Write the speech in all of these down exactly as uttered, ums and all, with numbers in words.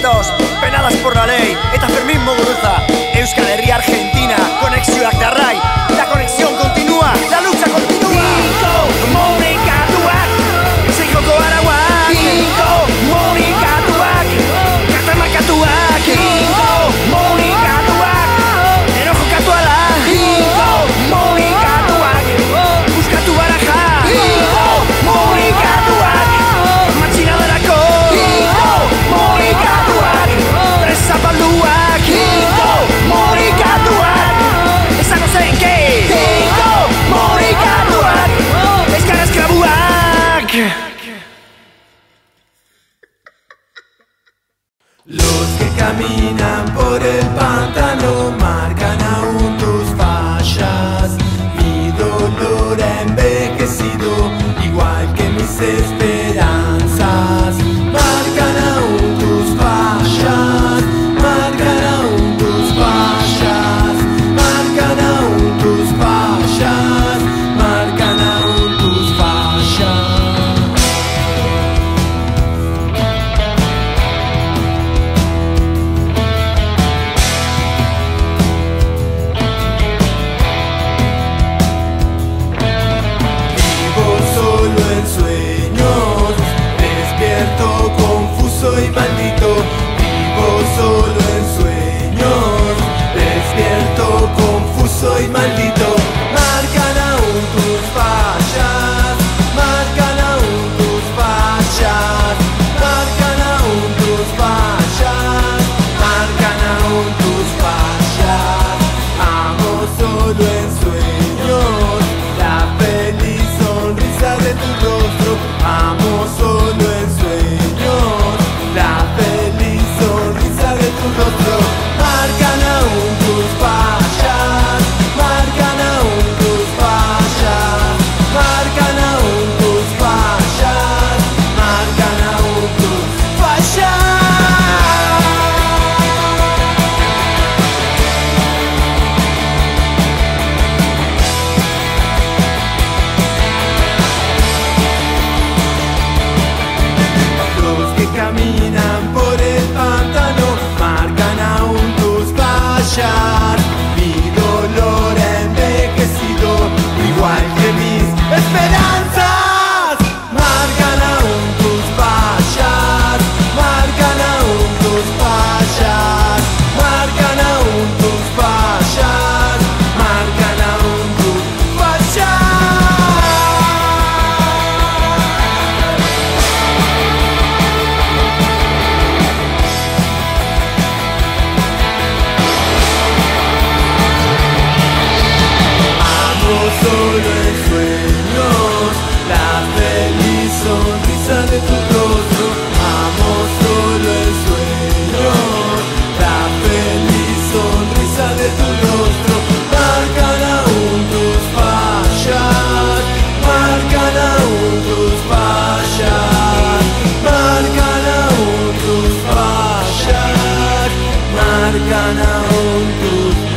sufrimentos, penadas por la ley. Eta Fermín Muguruza, Euskal Herria Argentina, konexioak darrai. La conexión continúa, la lucha continúa. Cinco komunikatuak, seikoko arauak. Cinco komunikatuak, katamakatuak. Cinco komunikatuak, enojo katuala. Cinco komunikatuak, buskatu baraja. Cinco komunikatuak, matxinadarako. Cinco komunikatuak, presapalduak. Cinco komunikatuak, esango zen que. Cinco komunikatuak, eskara esklabuak. Los que caminan por el pantano marcan aún tus fallas. Mi dolor ha envejecido, igual que mis esperanzas. Marcan aún tus fallas, marcan aún tus fallas, marcan aún tus fallas, marcan aún tus fallas. Confuso y maldito, vivo solo en sueños. Despierto, confuso y maldito. Marcan aún tus fallas, marcan aún tus fallas, marcan aún tus fallas, marcan aún tus fallas. Amo solo en sueños la feliz sonrisa de tu rostro. Amo solo en sueños la feliz sonrisa de tu rostro. Marcan aún tus fallas, marcan aún tus fallas, marcan aún tus fallas, marcan aún tus fallas. Caminan por el pantano, marcan aún tus fallas. Mi dolor ha envejecido, igual que mis esperanzas. Marcan aún tus fallas, marcan aún tus fallas, marcan aún tus fallas, marcan aún tus fallas. Solo en sueños la feliz sonrisa de tu rostro. Amo solo en sueños la feliz sonrisa de tu rostro. Marcan aún tus fallas, marcan aún tus fallas, marcan aún tus fallas, marcan aún tus fallas.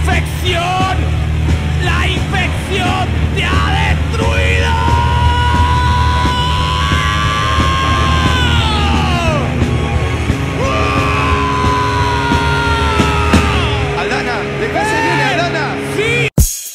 infección, la infección te ha destruido. Aldana, ¿de qué se viene, Aldana? Sí.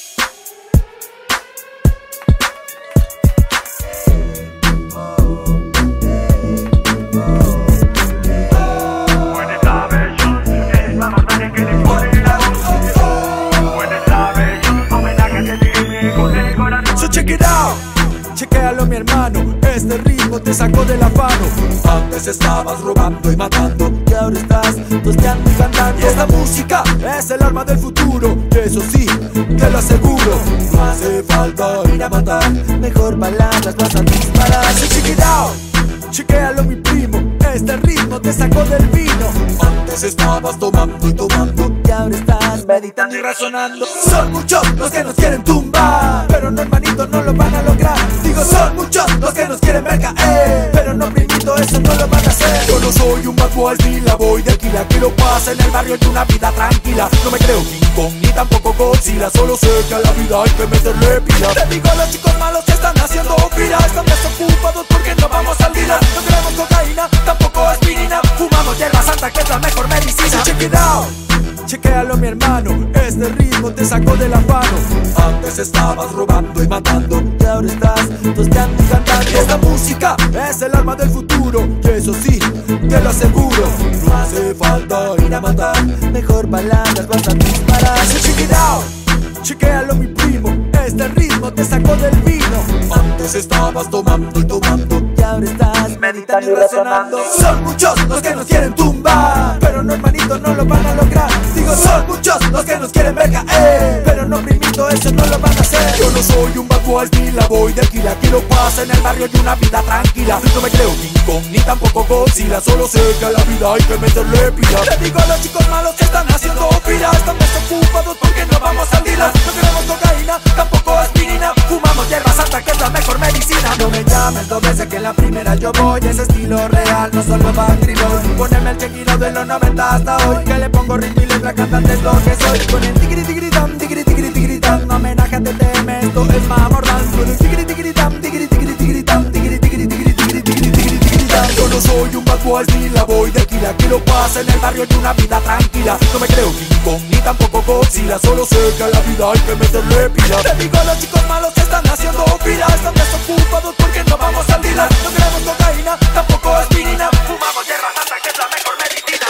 So check it out, chequéalo mi hermano, este ritmo te sacó del afano. Antes estabas robando y matando, y ahora estás tosteando y cantando. Y esta música es el arma del futuro, que eso sí, te lo aseguro. No hace falta ir a matar, mejor baladas vas a disparar. So check it out, chequéalo mi primo, este ritmo te sacó del vino. Antes estabas tomando y tomando, y ahora estás meditando y razonando. Son muchos los que nos quieren tumbar, pero no, hermanito, no lo van a lograr. Digo, son muchos los que nos quieren ver caer, pero no, primito, eso no lo van a hacer. Yo no soy un bad boy ni la voy de aquí, la que lo pasa en el barrio de una vida tranquila. No me creo King Kong ni tampoco Godzilla, solo sé que a la vida hay que meterle pila. Te digo a los chicos malos que están haciendo fila, están desocupados porque no vamos al dealer. No queremos cocaína, tampoco aspirina, fumamos hierba santa que es la mejor medicina. So check it out, chequéalo mi hermano, este ritmo te sacó del afano. Antes estabas robando y matando, y ahora estás tosteando y cantando. Y esta música es el arma del futuro, y eso sí, te lo aseguro. No hace falta ir a matar, mejor baladas vas a disparar. So check it out, chequéalo mi primo, este ritmo te sacó del vino. Antes estabas tomando y tomando, y ahora estás meditando y razonando. Son muchos los que nos quieren tumbar, pero no, hermanito, no lo van a lograr. Digo, son muchos los que nos quieren ver caer, pero no, primito, eso no lo van a hacer. Yo no soy un bad boy ni la voy de aquí, la que lo pasa en el barrio de una vida tranquila. No me creo King Kong ni tampoco Godzilla, solo sé que a la vida hay que meterle pila. Te digo a los chicos malos que están haciendo fila, están desocupados porque no vamos al dealer. No queremos cocaína, tampoco aspirina, fumamos hierba santa que es la mejor medicina. No me llames dos veces que en la primera yo voy, ese estilo real, no solo backtribol. Poneme el chequino de los noventa hasta hoy, que le pongo ritmo y letra, cantante es lo que soy. Con el tigri tigri tam, tigri tigri tigri tam, homenaje a T T M, esto es Mamordan. Con el tigri tigri tam, tigri tigri tigri tam, tigri tigri tigri tigri tigri tigri tigri tam. Yo no soy un bad boy ni la voy de aquí, la que lo pasa en el barrio de una vida tranquila. No me creo King Kong ni tampoco Godzilla, solo sé que a la vida hay que meterle pila. Te digo a los chicos malos que están haciendo fila, están desocupados porque no vamos al dealer. No queremos cocaína, tampoco aspirina, fumamos hierba santa que es la mejor medicina.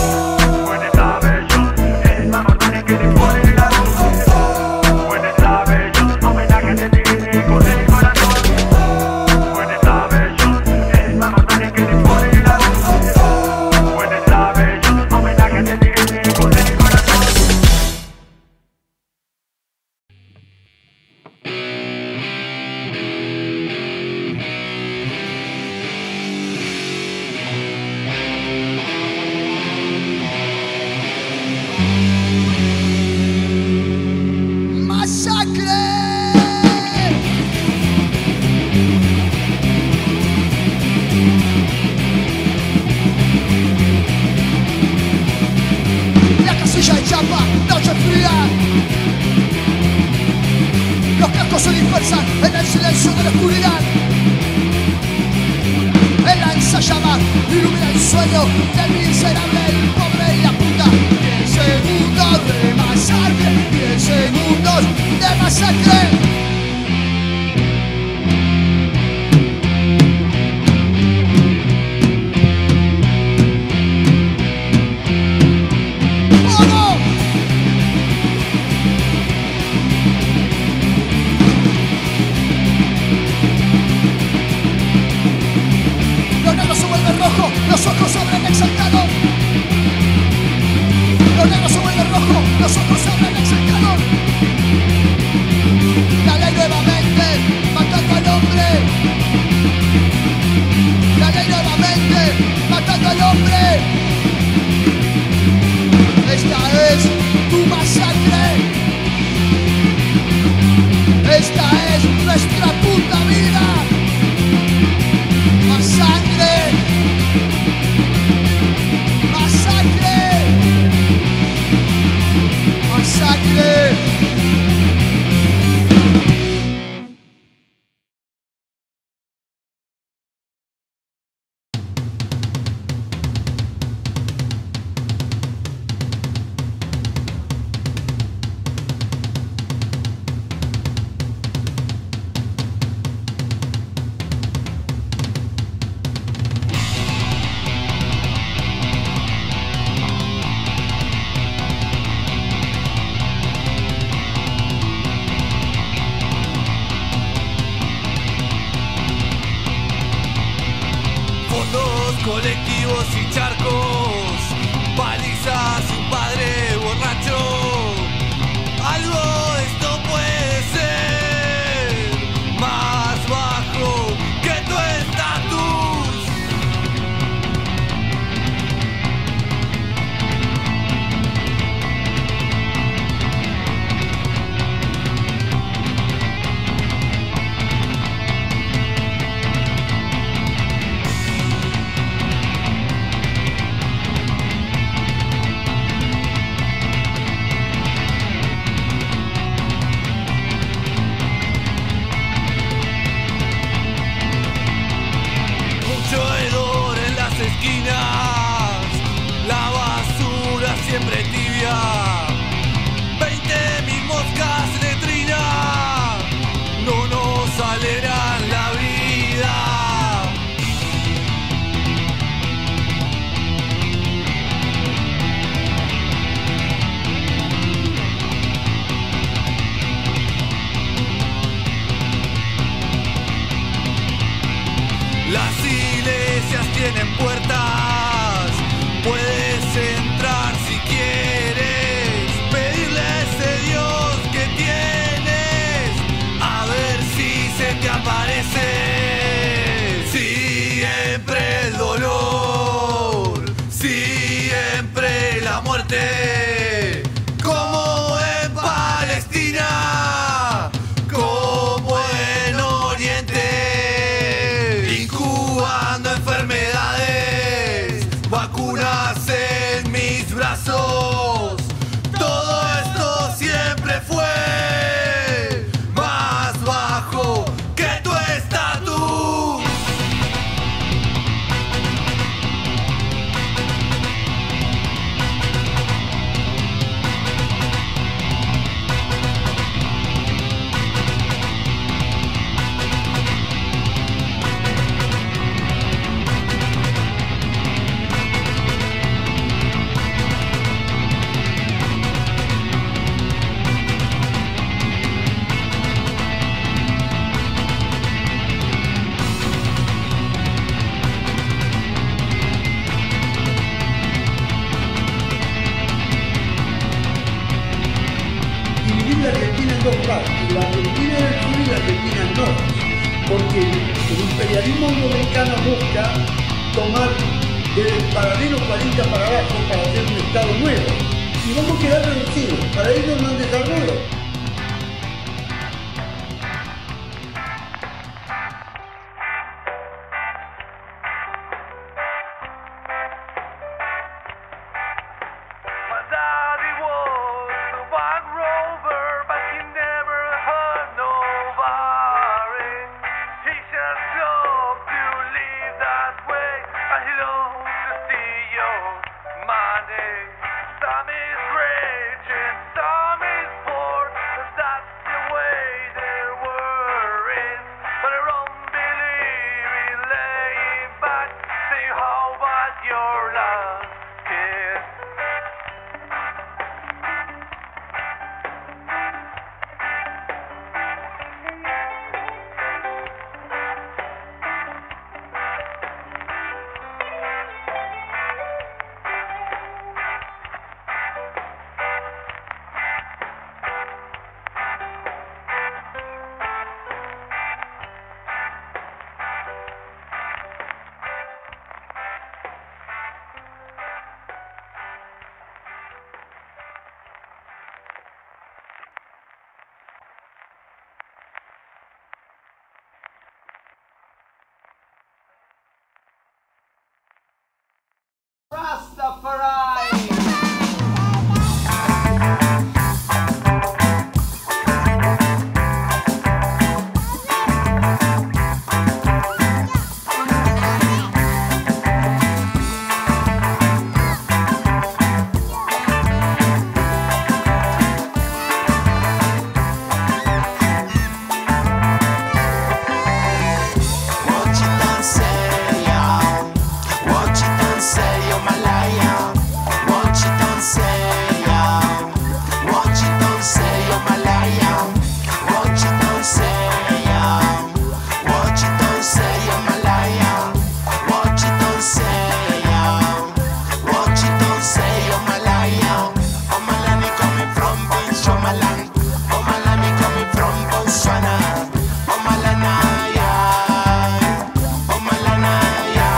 Buenas tardes, yo, el mamordan que le pone la voz. Buenas tardes, yo, homenaje te tiene con el corazón. Buenas tardes, yo, el mamordan que le pone la voz. Buenas tardes, yo, homenaje te tiene con el corazón. La casilla de chapa, noche fría. Los cascos se dispersan en el silencio de la oscuridad. El lanza llama, ilumina el sueño del miserable, el pobre y la puta. Diez segundos de masacre, diez segundos de masacre. Los ojos se abren exaltados. Lo negro se vuelve rojo, los ojos se abren exaltados. La ley nuevamente matando al hombre. La ley nuevamente matando al hombre. Esta es tu masacre. Esta es nuestra puta vida. Masacre. Masacre. Chile. Colectivos y charcos, palizas y un padre borracho. Algo de esto puede ser más bajo que tu estatus. La basura siempre tibia, veinte mil moscas letrina, no nos alegran la vida. Las iglesias tienen puertas, puedes entrar si quieres, pedirle a ese Dios que tienes, a ver si se te aparece. Siempre el dolor, siempre la muerte, como en Palestina, como en Oriente. Enfermedades, vacunas en mis brazos. Todo esto siempre fue más bajo que tu estatus. La Argentina en dos partes, la Argentina del sur y la Argentina del norte, porque el imperialismo norteamericano busca tomar del paralelo cuarenta para abajo para hacer un estado nuevo y vamos a quedar reducidos, para ellos no han desarrollado. Some is rage and some is poor. Chomalan, Omalan, me coming from Botswana. Omalanaya, Omalanaya.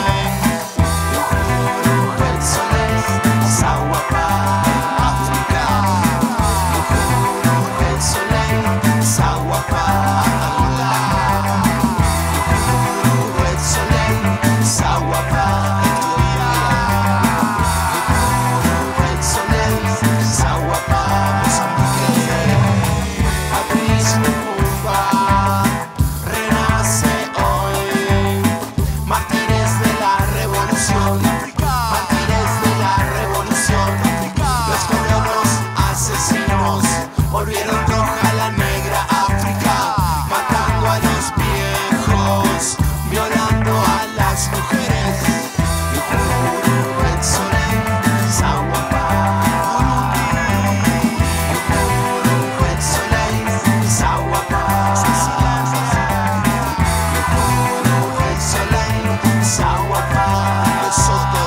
Uhuru el Soleil, Sawapa, África. Uhuru el Soleil, Sawapa, Angola. Uhuru el Soleil, Sawapa, Etiopía. Uhuru el Soleil, Sawapa, Mozambique. Patrice Lumumba renace hoy. Mártires de la revolución, mártires de la revolución. Los colonos asesinos volvieron roja la negra África, matando a los viejos, violando a las mujeres. Uhuru el Soleil, Sawapa, Burundi. Uhuru el Soleil, Sawapa, Uhuru el Soleil, Sawapa, Lesotho.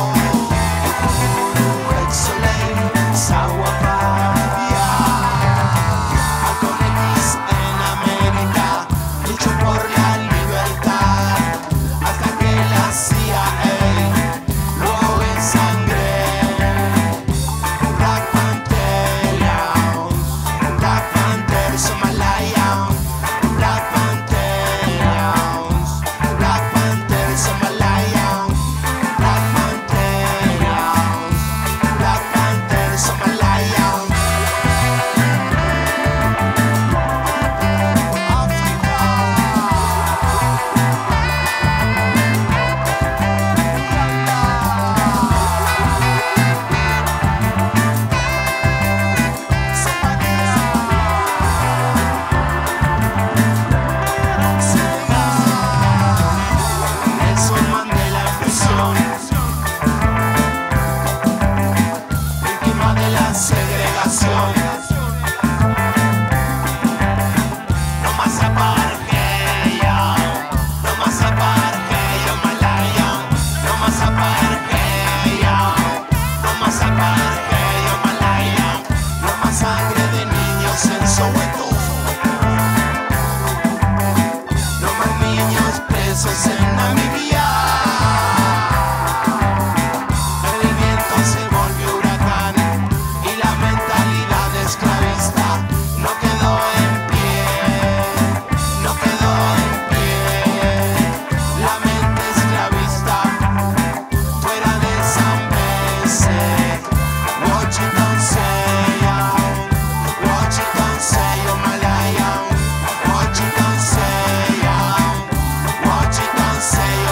Uhuru el Soleil, Sawapa, Namibia. Malcolm X en América luchó por la libertad hasta que la C I A lo ahogó en sangre. Black Panther, Black Panther, Somalaya. Black Panther, Black Panther, Somalaya. Black Panther, Black Panther, Somalaya. Nelson Mandela en prisión, víctima de la segregación. No más apartheid, no más apartheid, Malaya. No más apartheid, no más apartheid, Malaya. No más sangre de niños en Soweto. No más niños presos en Namibia. El viento se volvió huracán y la mentalidad esclavista no quedó en pie, no quedó en pie. La mente esclavista fuera de Zambeze. Washington say, Washington say, Malaya. Washington say, Washington say,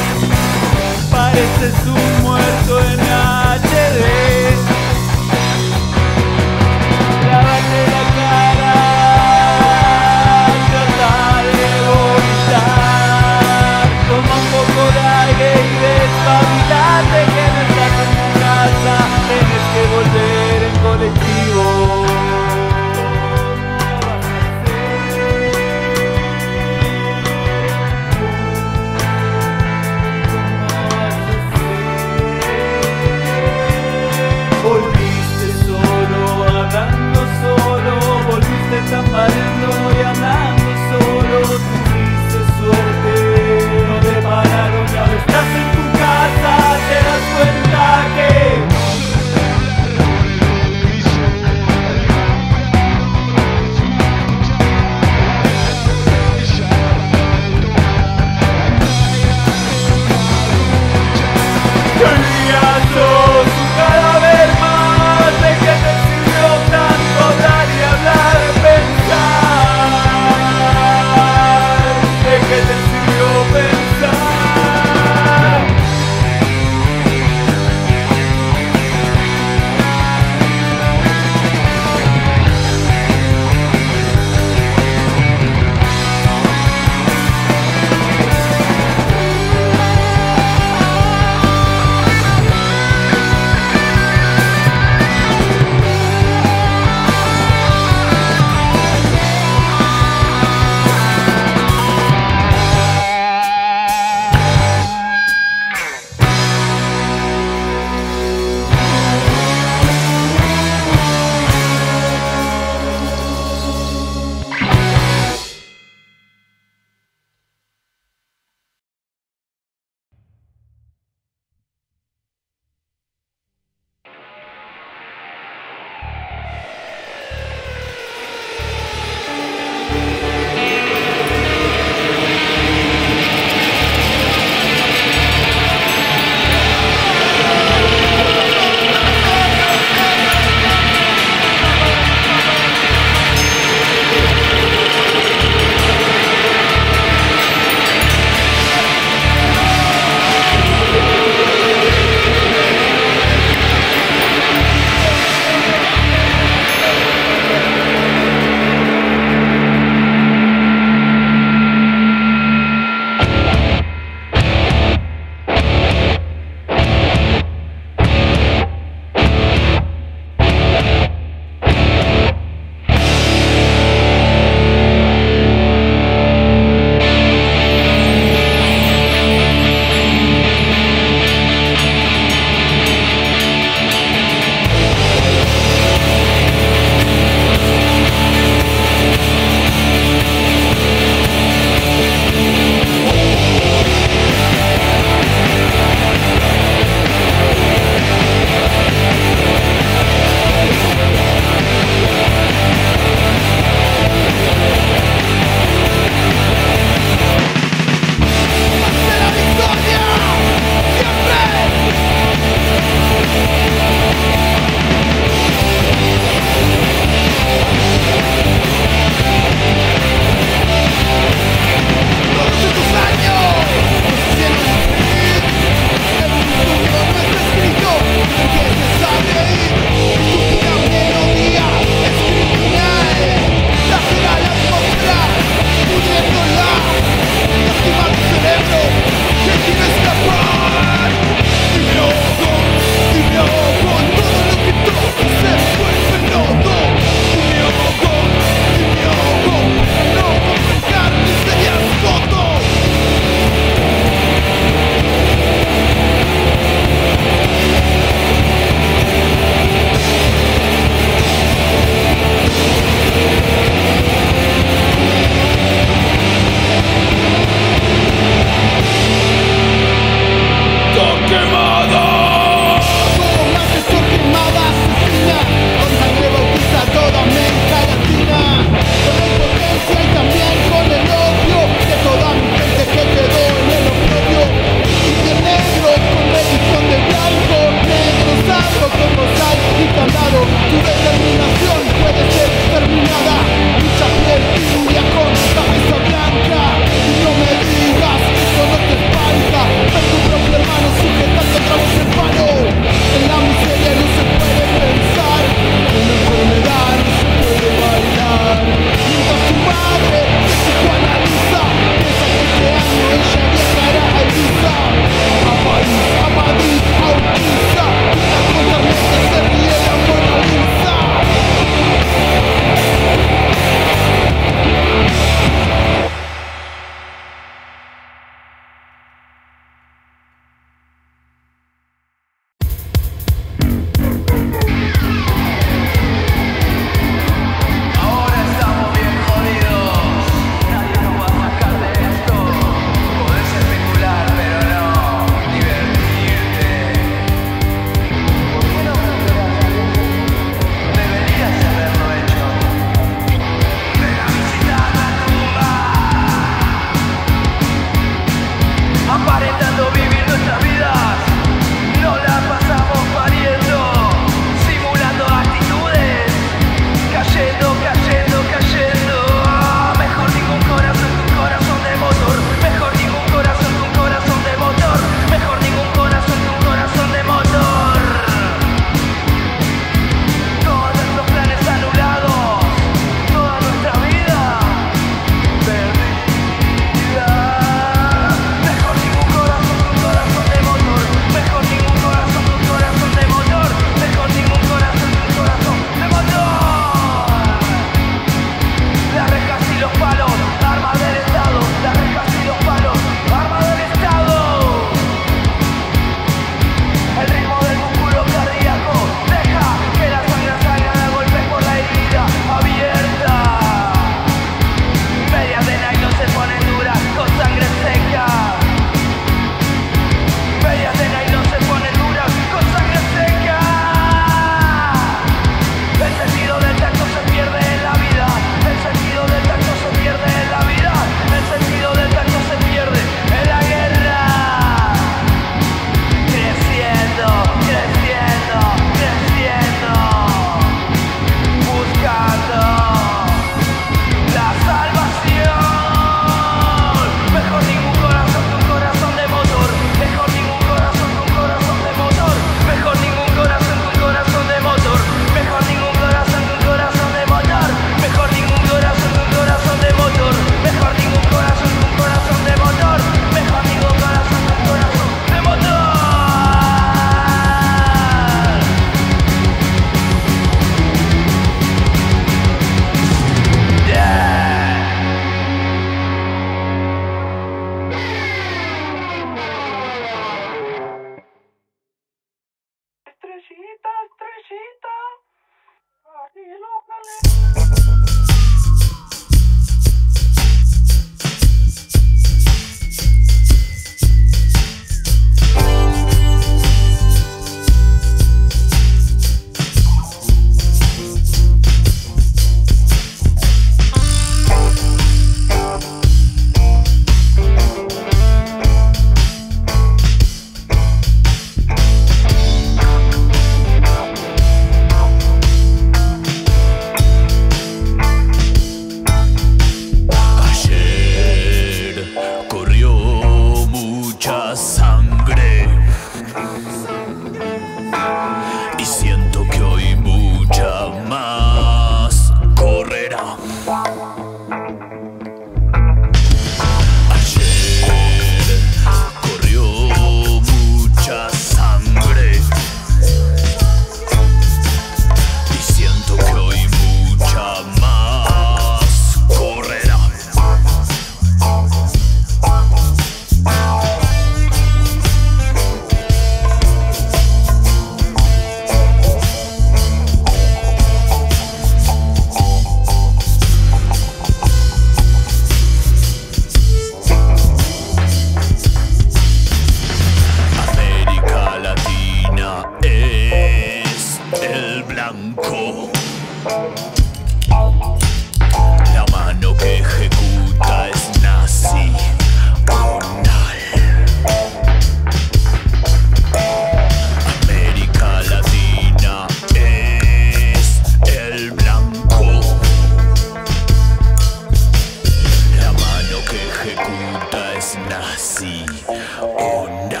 así onda.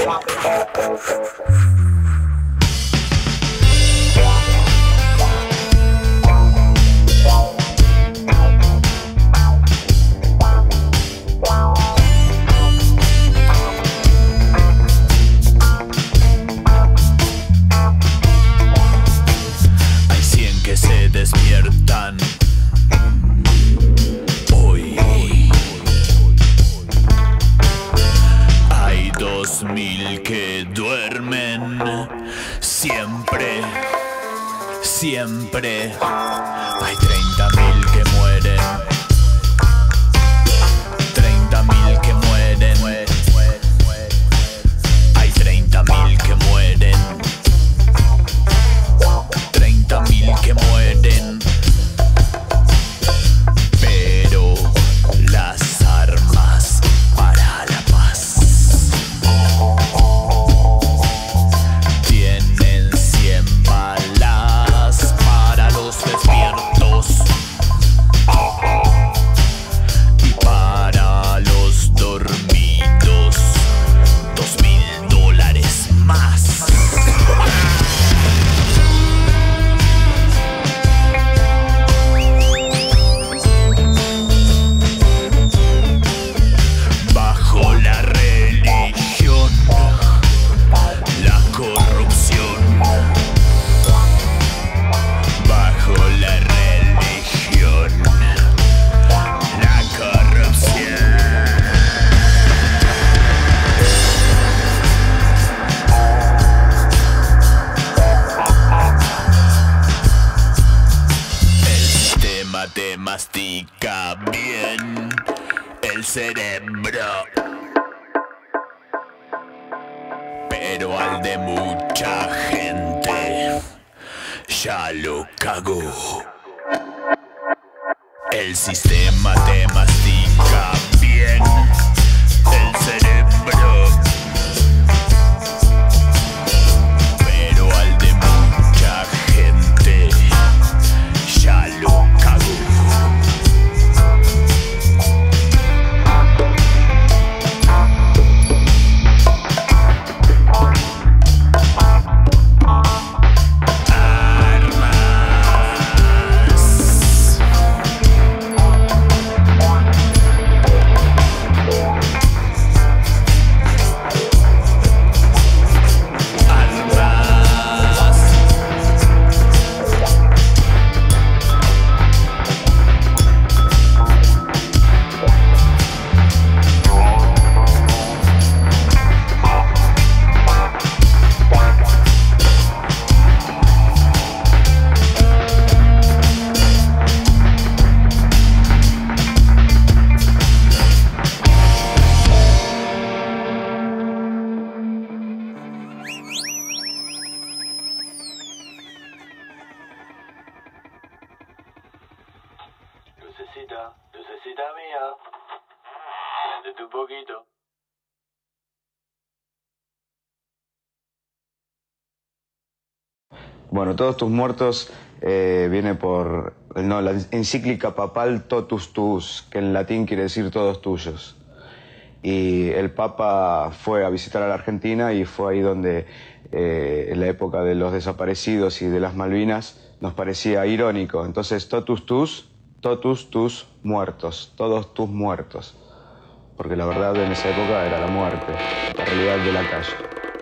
Hay cien que se despiertan hoy. Hay dos mil que duermen siempre, siempre. Hay treinta mil que mueren, treinta mil que mueren. Hay treinta mil que mueren, treinta mil que mueren. Pero las armas para la paz tienen cien balas para los despiertos y para los dormidos dos mil dólares más. Bajo la religión, la corrupción. Bajo la religión, la corrupción. El sistema te mastica bien el cerebro, pero al de mucha gente ya lo cagó. El sistema te mastica bien el cerebro, pero al de mucha gente ya lo cagó. Lucecita, lucecita mía, préndete un poquito. Bueno, todos tus muertos eh, viene por no, la encíclica papal Totus Tuus, que en latín quiere decir todos tuyos. Y el Papa fue a visitar a la Argentina y fue ahí donde eh, en la época de los desaparecidos y de las Malvinas nos parecía irónico. Entonces Totus Tuus, totus tus muertos, todos tus muertos. Porque la verdad en esa época era la muerte, la realidad de la calle.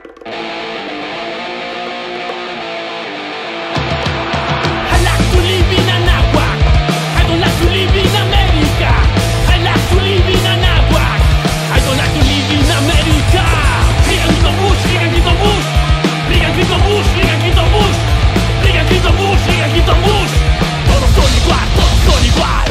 Todos son igual, todos son igual.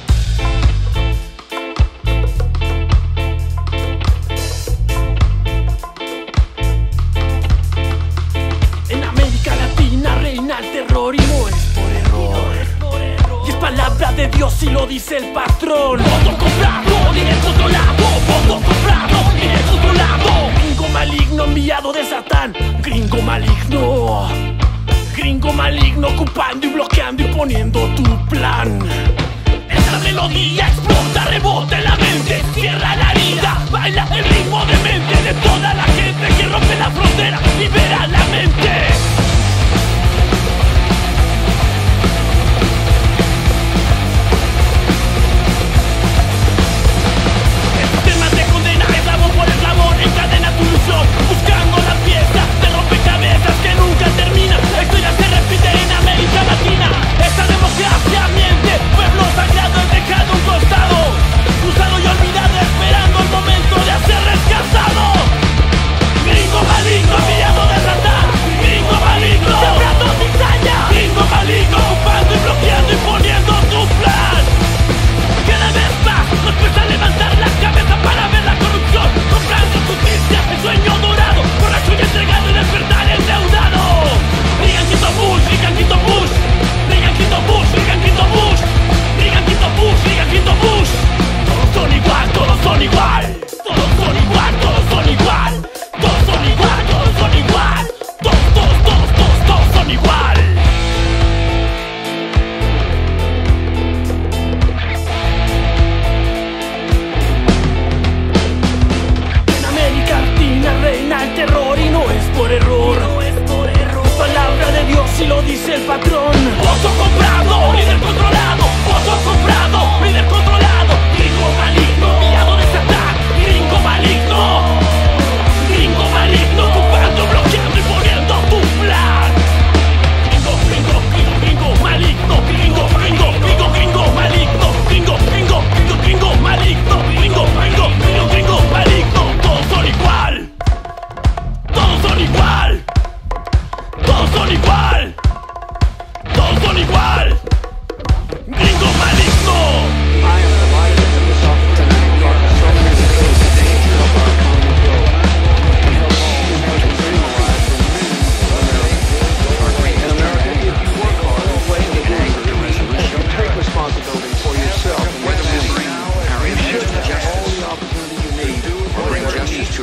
En América Latina reina el terror y no es por error. Y es palabra de Dios y lo dice el patrón. Voto comprado, dinero controlado. Voto comprado, dinero controlado. Gringo maligno enviado de Satán. Gringo maligno. Gringo maligno ocupando y bloqueando y poniendo tu plan. Esa melodía explota, rebota en la mente, cierra la herida, baila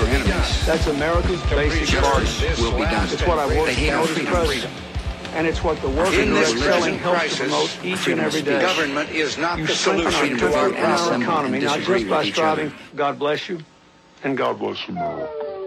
your enemies. That's America's basic bargain. Will be done. It's what I work They hate for our as freedom. president. And it's what the working In this direct selling present helps to promote crisis, each and every day. government is not You the strengthen our solution to country our and our problem economy, and not disagree just by with each other. striving. God bless you, and God bless you more.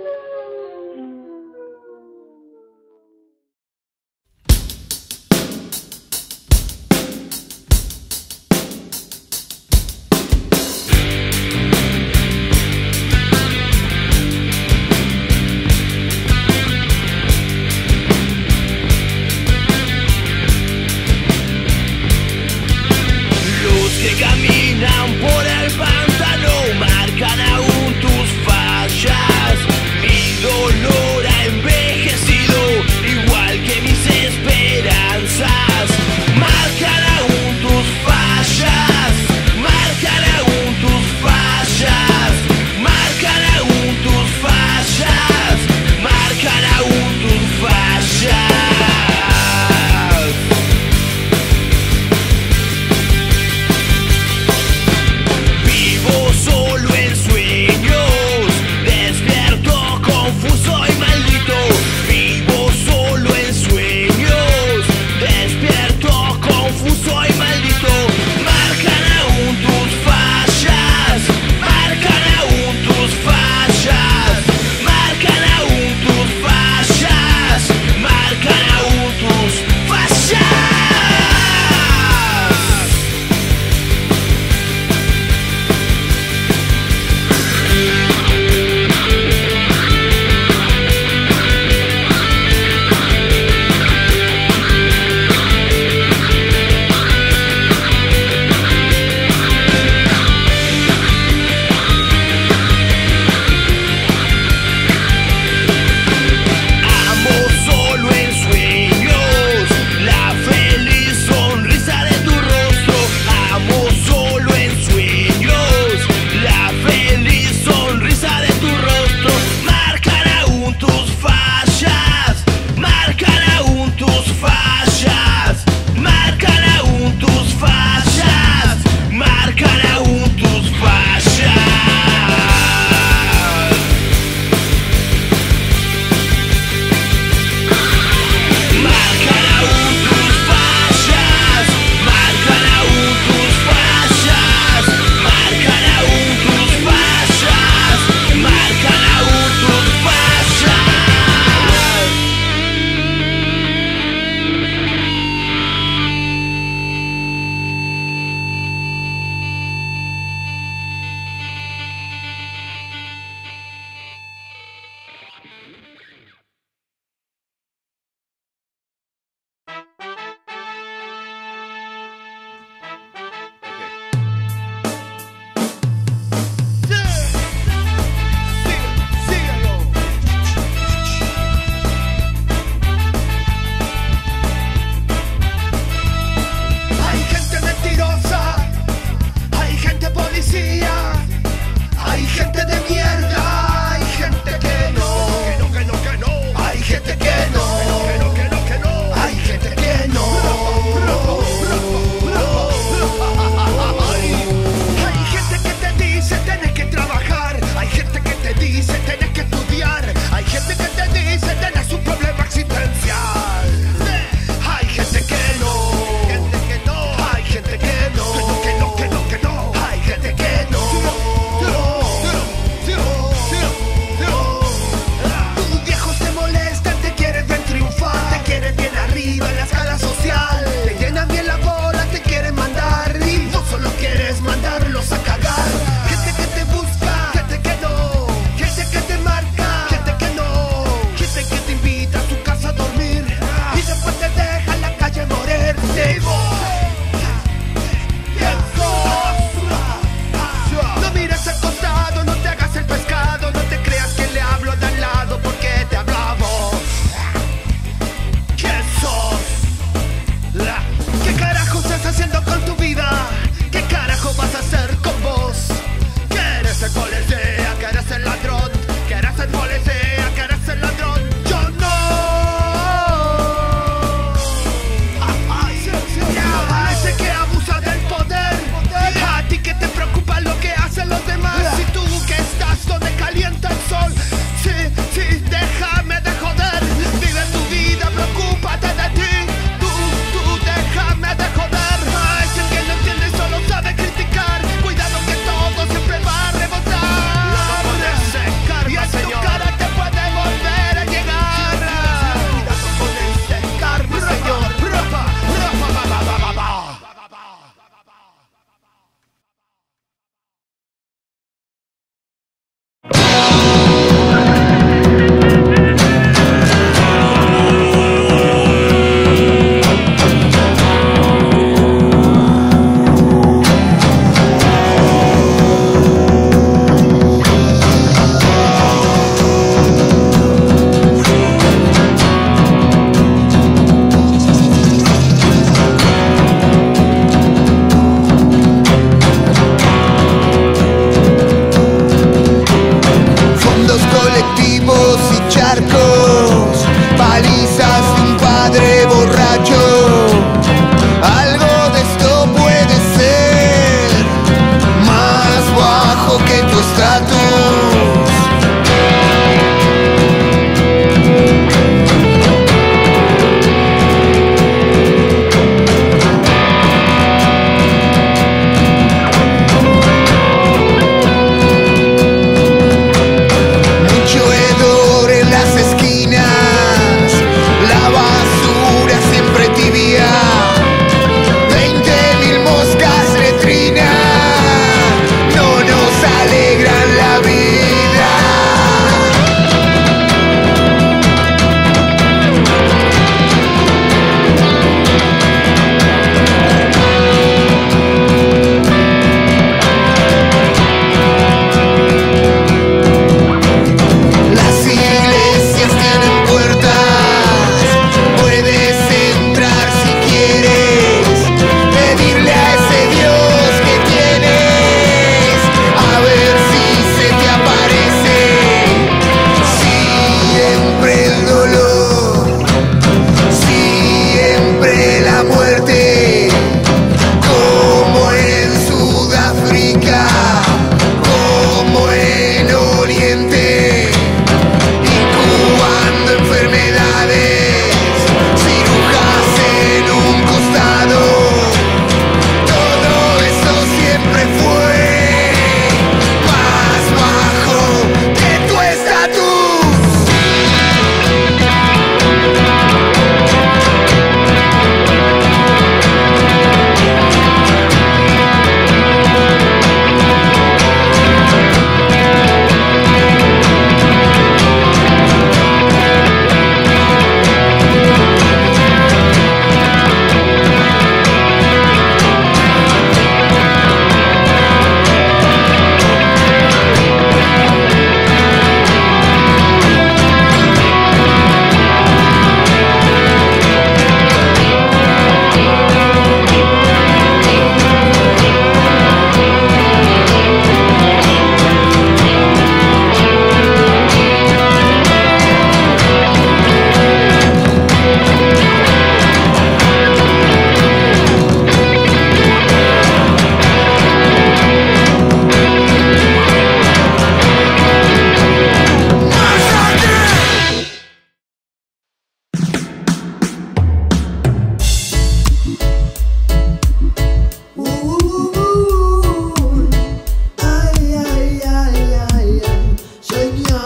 Los que caminan por el pantano marcan aún tus fallas.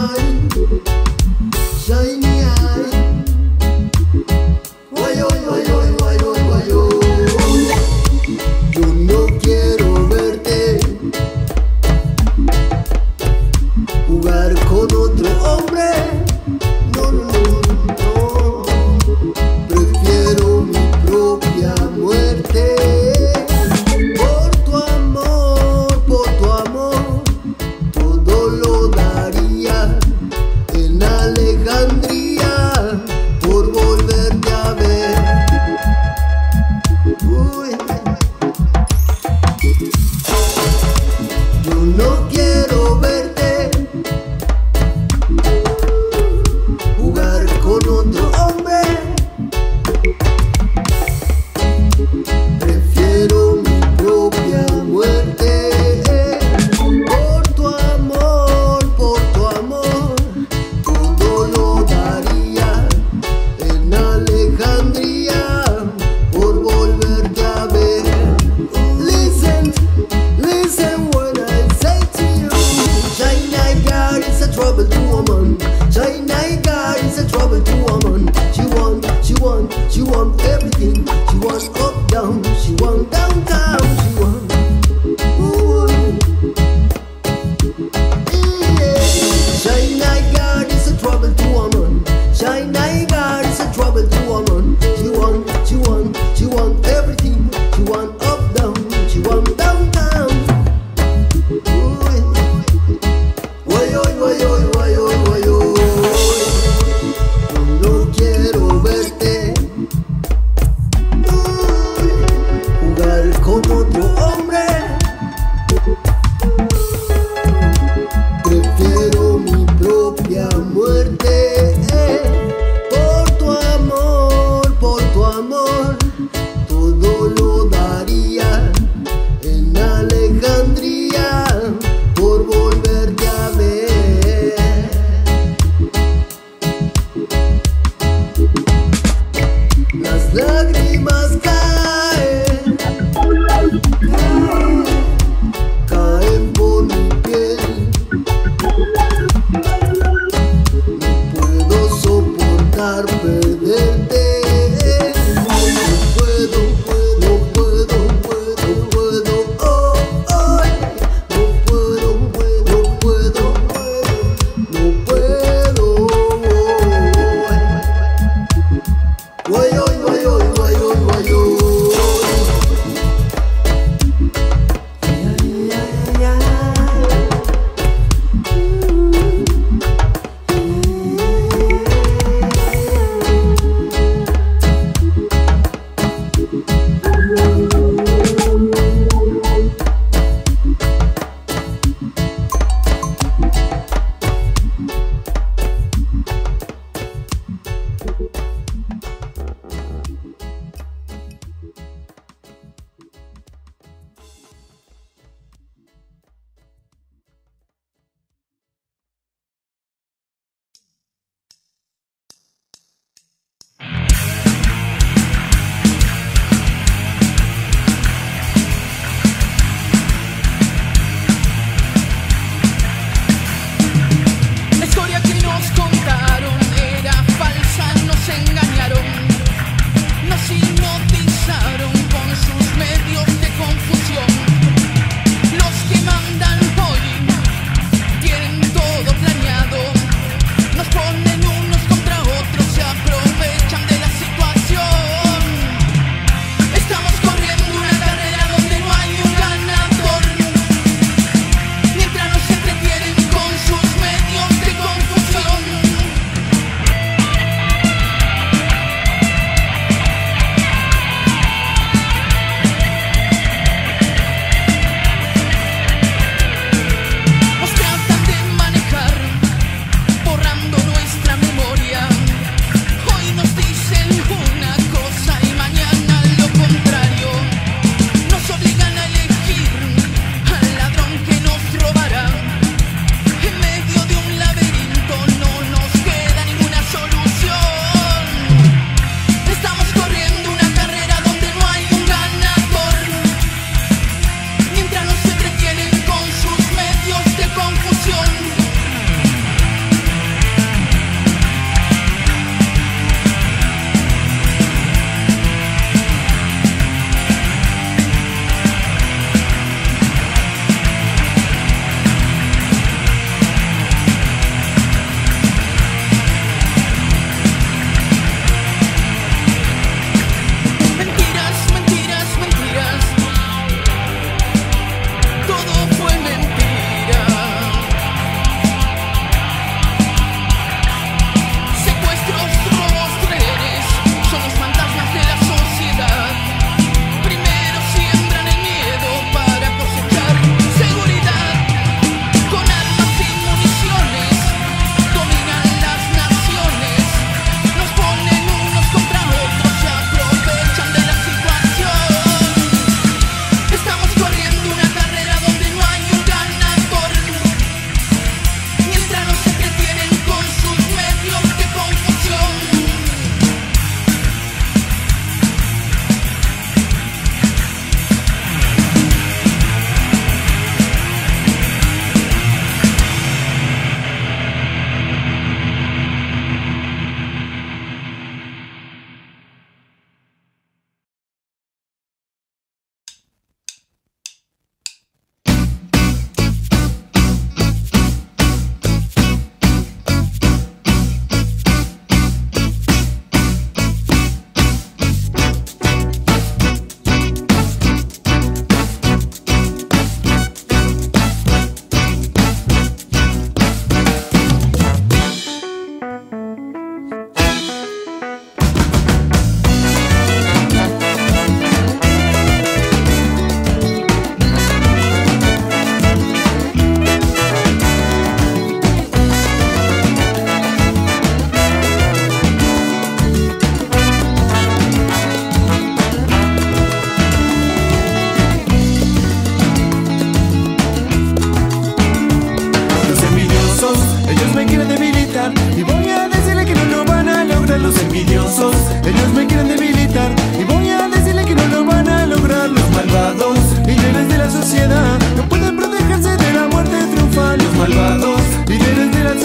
En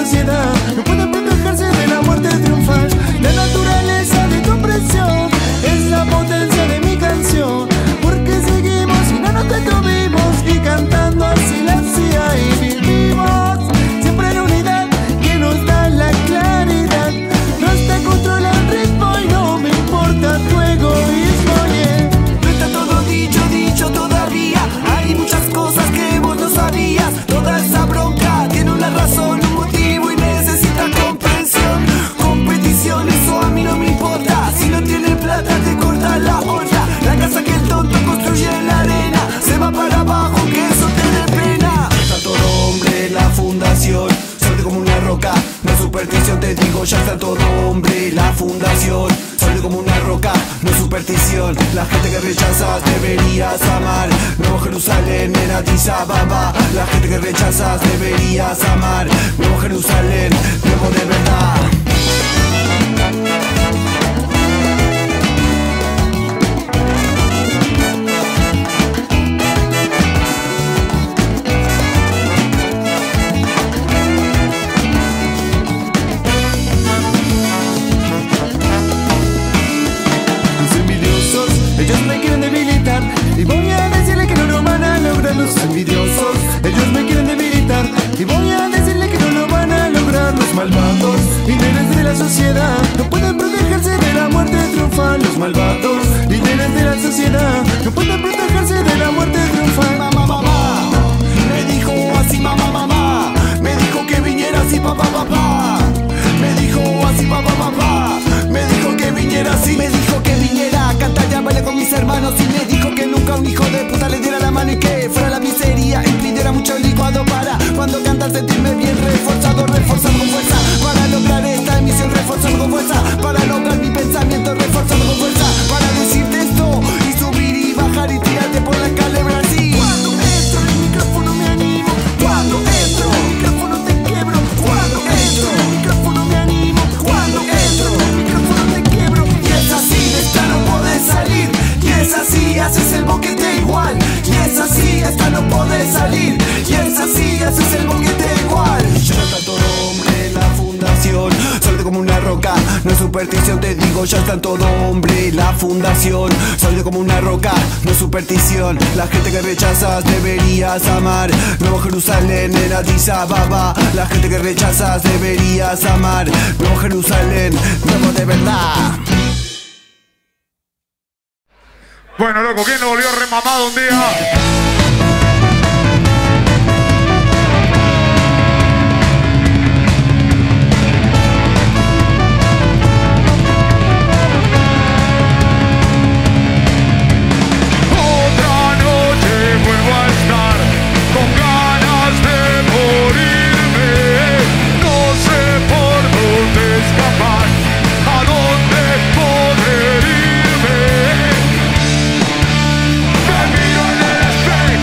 sociedad no pueden protegerse de la muerte triunfal. La naturaleza de tu opresión es la potencia de mi canción, porque seguimos y no nos detuvimos, y cantando así la hacía y vivimos siempre en unidad que nos da la claridad. No está controla el ritmo y no me importa tu egoísmo, yeah. No está todo dicho, dicho todavía. Hay muchas cosas que vos no sabías. Toda esa bronca tiene una razón, un motivo y necesita comprensión. Competición, eso a mí no me importa. Si no tiene plata te corta la olla. La casa que el tonto construye en la arena se va para abajo, que eso te dé pena. Está todo hombre, la fundación, sólide como una roca, no superstición, te digo, ya está todo hombre, la fundación, sólide como una roca, no superstición. La gente que rechazas deberías amar. Nuevo Jerusalén en Addis Ababa. La gente que rechazas deberías amar. Nuevo Jerusalén, nuevo de verdad. Ellos me quieren debilitar y voy a decirle que no lo van a lograr. Los envidiosos, ellos me quieren debilitar y voy a decirle que no lo van a lograr. Los malvados, líderes de la sociedad, no pueden protegerse de la muerte triunfal. Los malvados, líderes de la sociedad, no pueden protegerse de la muerte triunfal. Mamá, mamá, me dijo así, mamá, mamá, me dijo que viniera así, papá, papá. Me dijo así, papá, papá, me dijo que viniera así, me dijo que viniera a cantar y a bailar con mis hermanos. Y me dijo que nunca un hijo de puta le diera la mano y que fuera la miseria y pidiera mucho licuado para cuando cantar sentirme bien reforzado, reforzado con fuerza para lograr esta emisión, reforzado con fuerza para lograr mi pensamiento, reforzado con fuerza para decirte esto y subir y bajar y tirarte por la escalera así. Cuando entro en el micrófono me animo, cuando entro en el micrófono te quiebro, cuando entro en el micrófono me animo, cuando entro en el micrófono te quiebro. Y es así, de esta no podés salir, y es así, haces el boquete igual, y es así, esta no podés salir, y es así, haces el boquete igual. Ya no está todo hombre, la fundación, sólide como una roca, no es superstición, te digo, ya está todo hombre, la fundación, sólide como una roca, no es superstición. La gente que rechazas deberías amar. Nuevo Jerusalén en Addis Ababa. La gente que rechazas deberías amar. Nuevo Jerusalén, nuevo de verdad. Bueno, loco, ¿quién nos volvió remamado un día? Me miro en el espejo.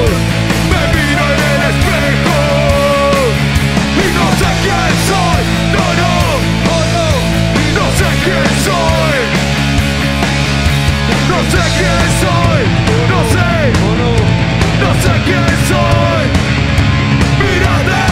Me miro en el espejo y no sé quién soy. No, no, oh no, no sé quién soy. No sé quién soy. No sé, oh no, no sé quién soy. Mírate.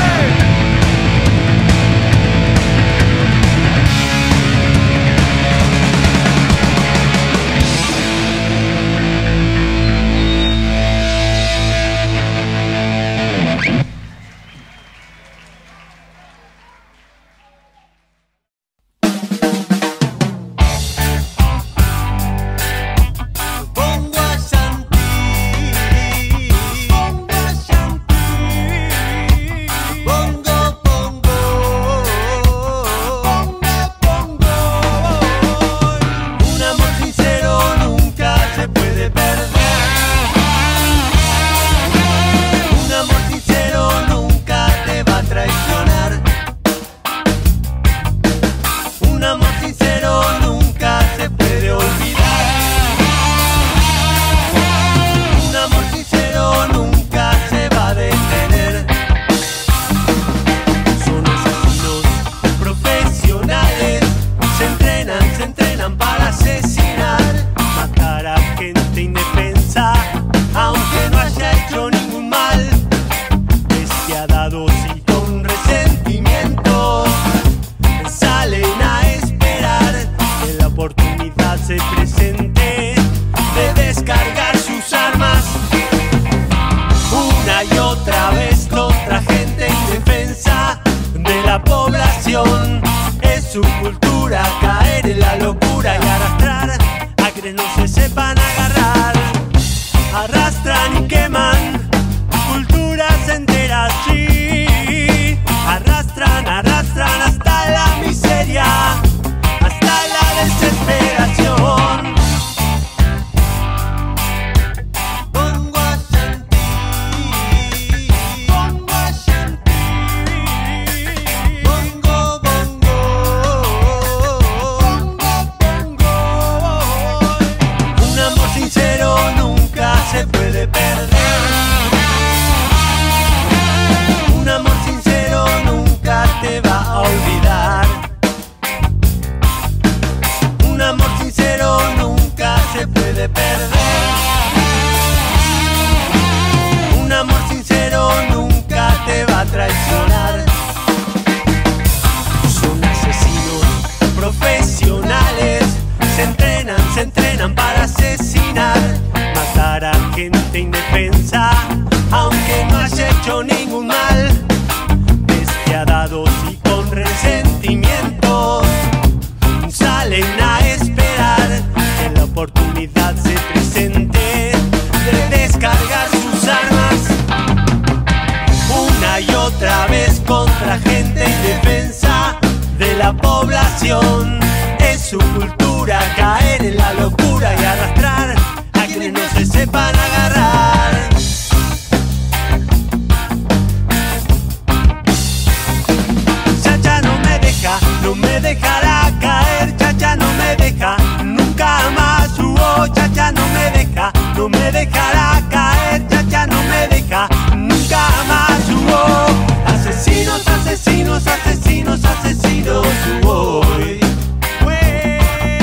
Asesinos, asesinos, asesinos, voy.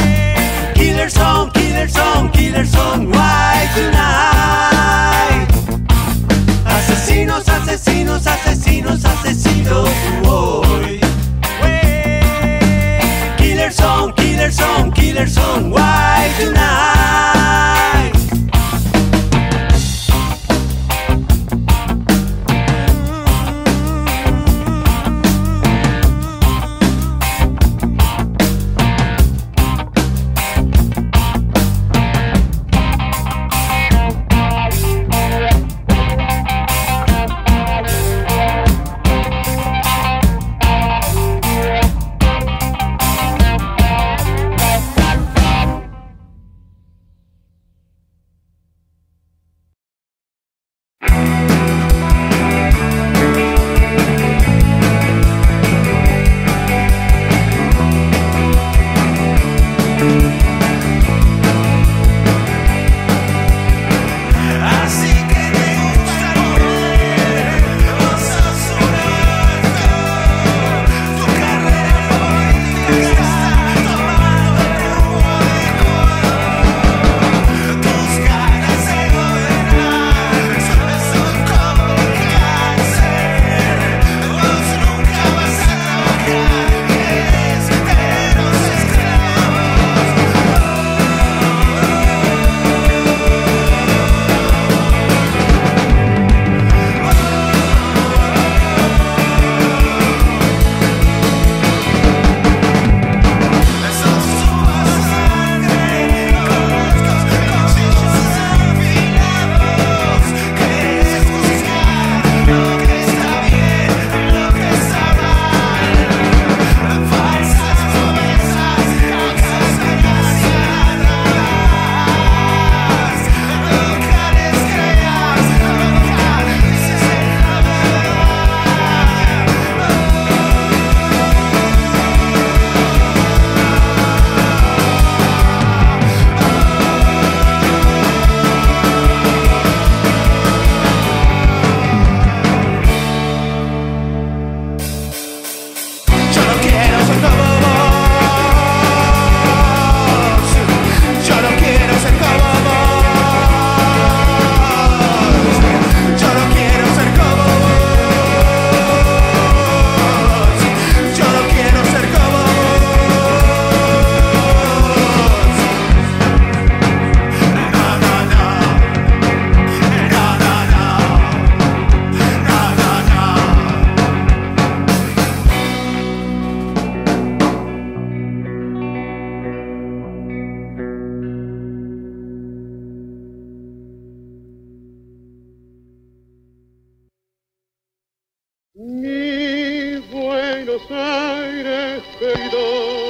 Buenos Aires querido,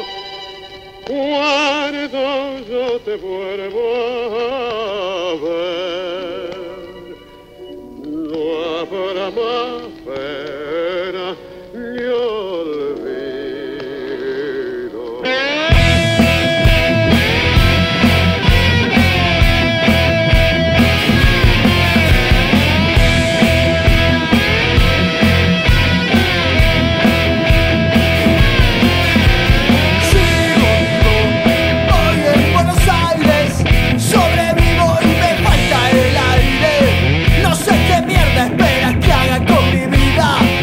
cuando yo te vuelvo a ver, no habrá más pena ni olvido. Espera que haga con mi vida.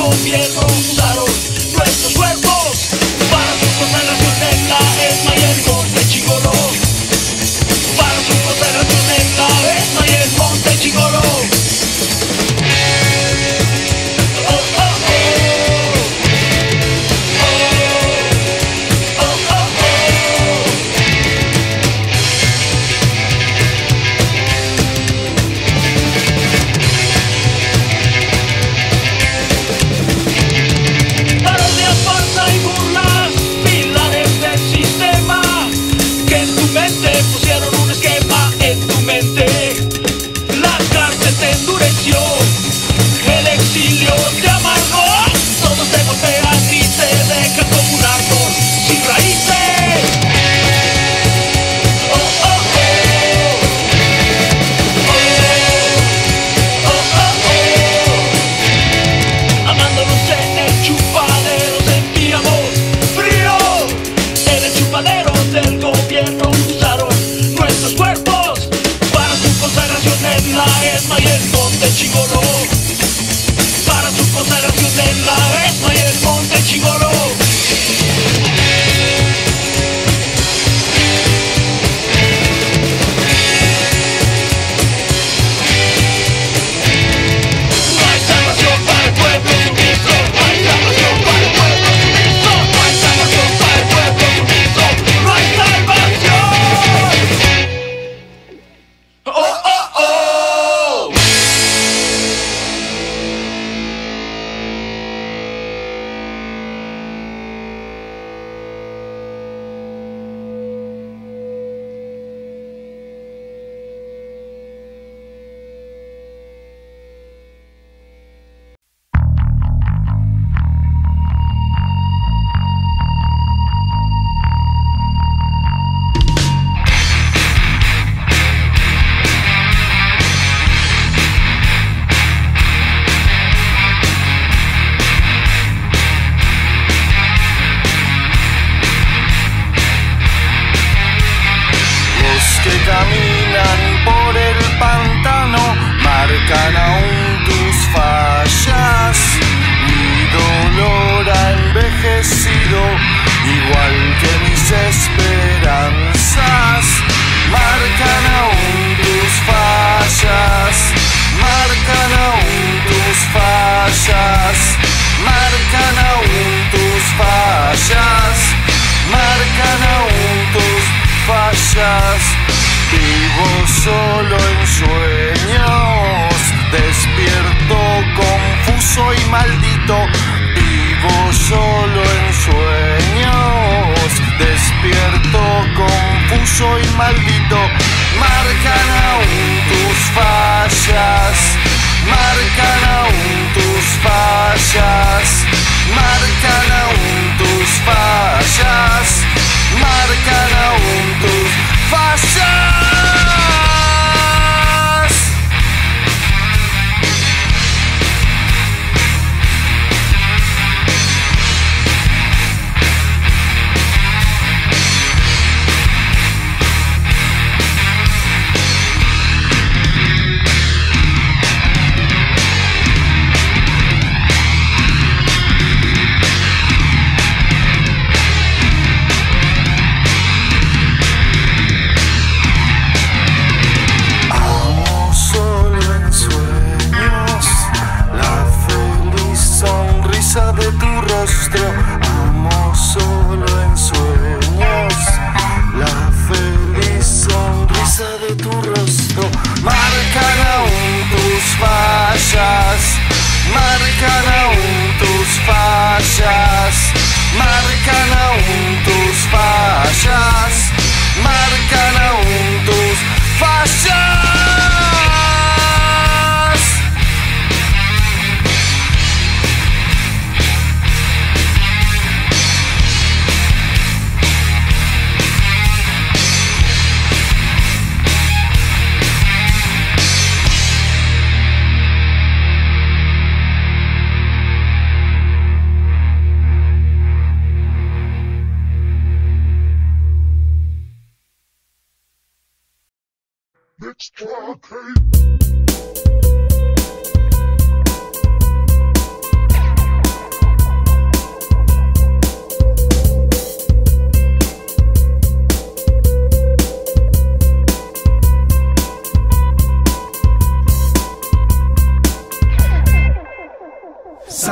gobierno usaron nuestros cuerpos para su consagración en la ESMA y el Monte Chingolo. Para su consagración en la ESMA y el Monte Chingolo. El exilio te amargó, todo te golpea y te deja como un árbol sin raíces. Oh, oh, oh. Oh, oh, oh, oh. Amándonos en el chupadero sentíamos frío. En el chupadero del gobierno usaron nuestros cuerpos para su consagración en la ESMA y el Monte Chingolo. Para su consagración en la ESMA y el Monte Chingolo. No hay salvación para el pueblo sumiso. No hay salvación para el pueblo sumiso. No hay salvación para el pueblo sumiso. No hay salvación. Oh, oh, oh. Que caminan por el pantano marcan aún tus fallas. Mi dolor ha envejecido igual que mis esperanzas. Marcan aún tus fallas, marcan aún tus fallas, marcan aún tus fallas, marcan aún tus fallas. Vivo solo en sueños, despierto confuso y maldito. Vivo solo en sueños, despierto confuso y maldito. Marcan aún tus fallas, marcan aún tus fallas, marcan aún tus fallas, marcan aún tus fallas. Amo solo en sueños la feliz sonrisa de tu rostro. Marcan aún tus fallas, marcan aún tus fallas, marcan aún tus fallas, marcan aún tus fallas. Let's talk, hey.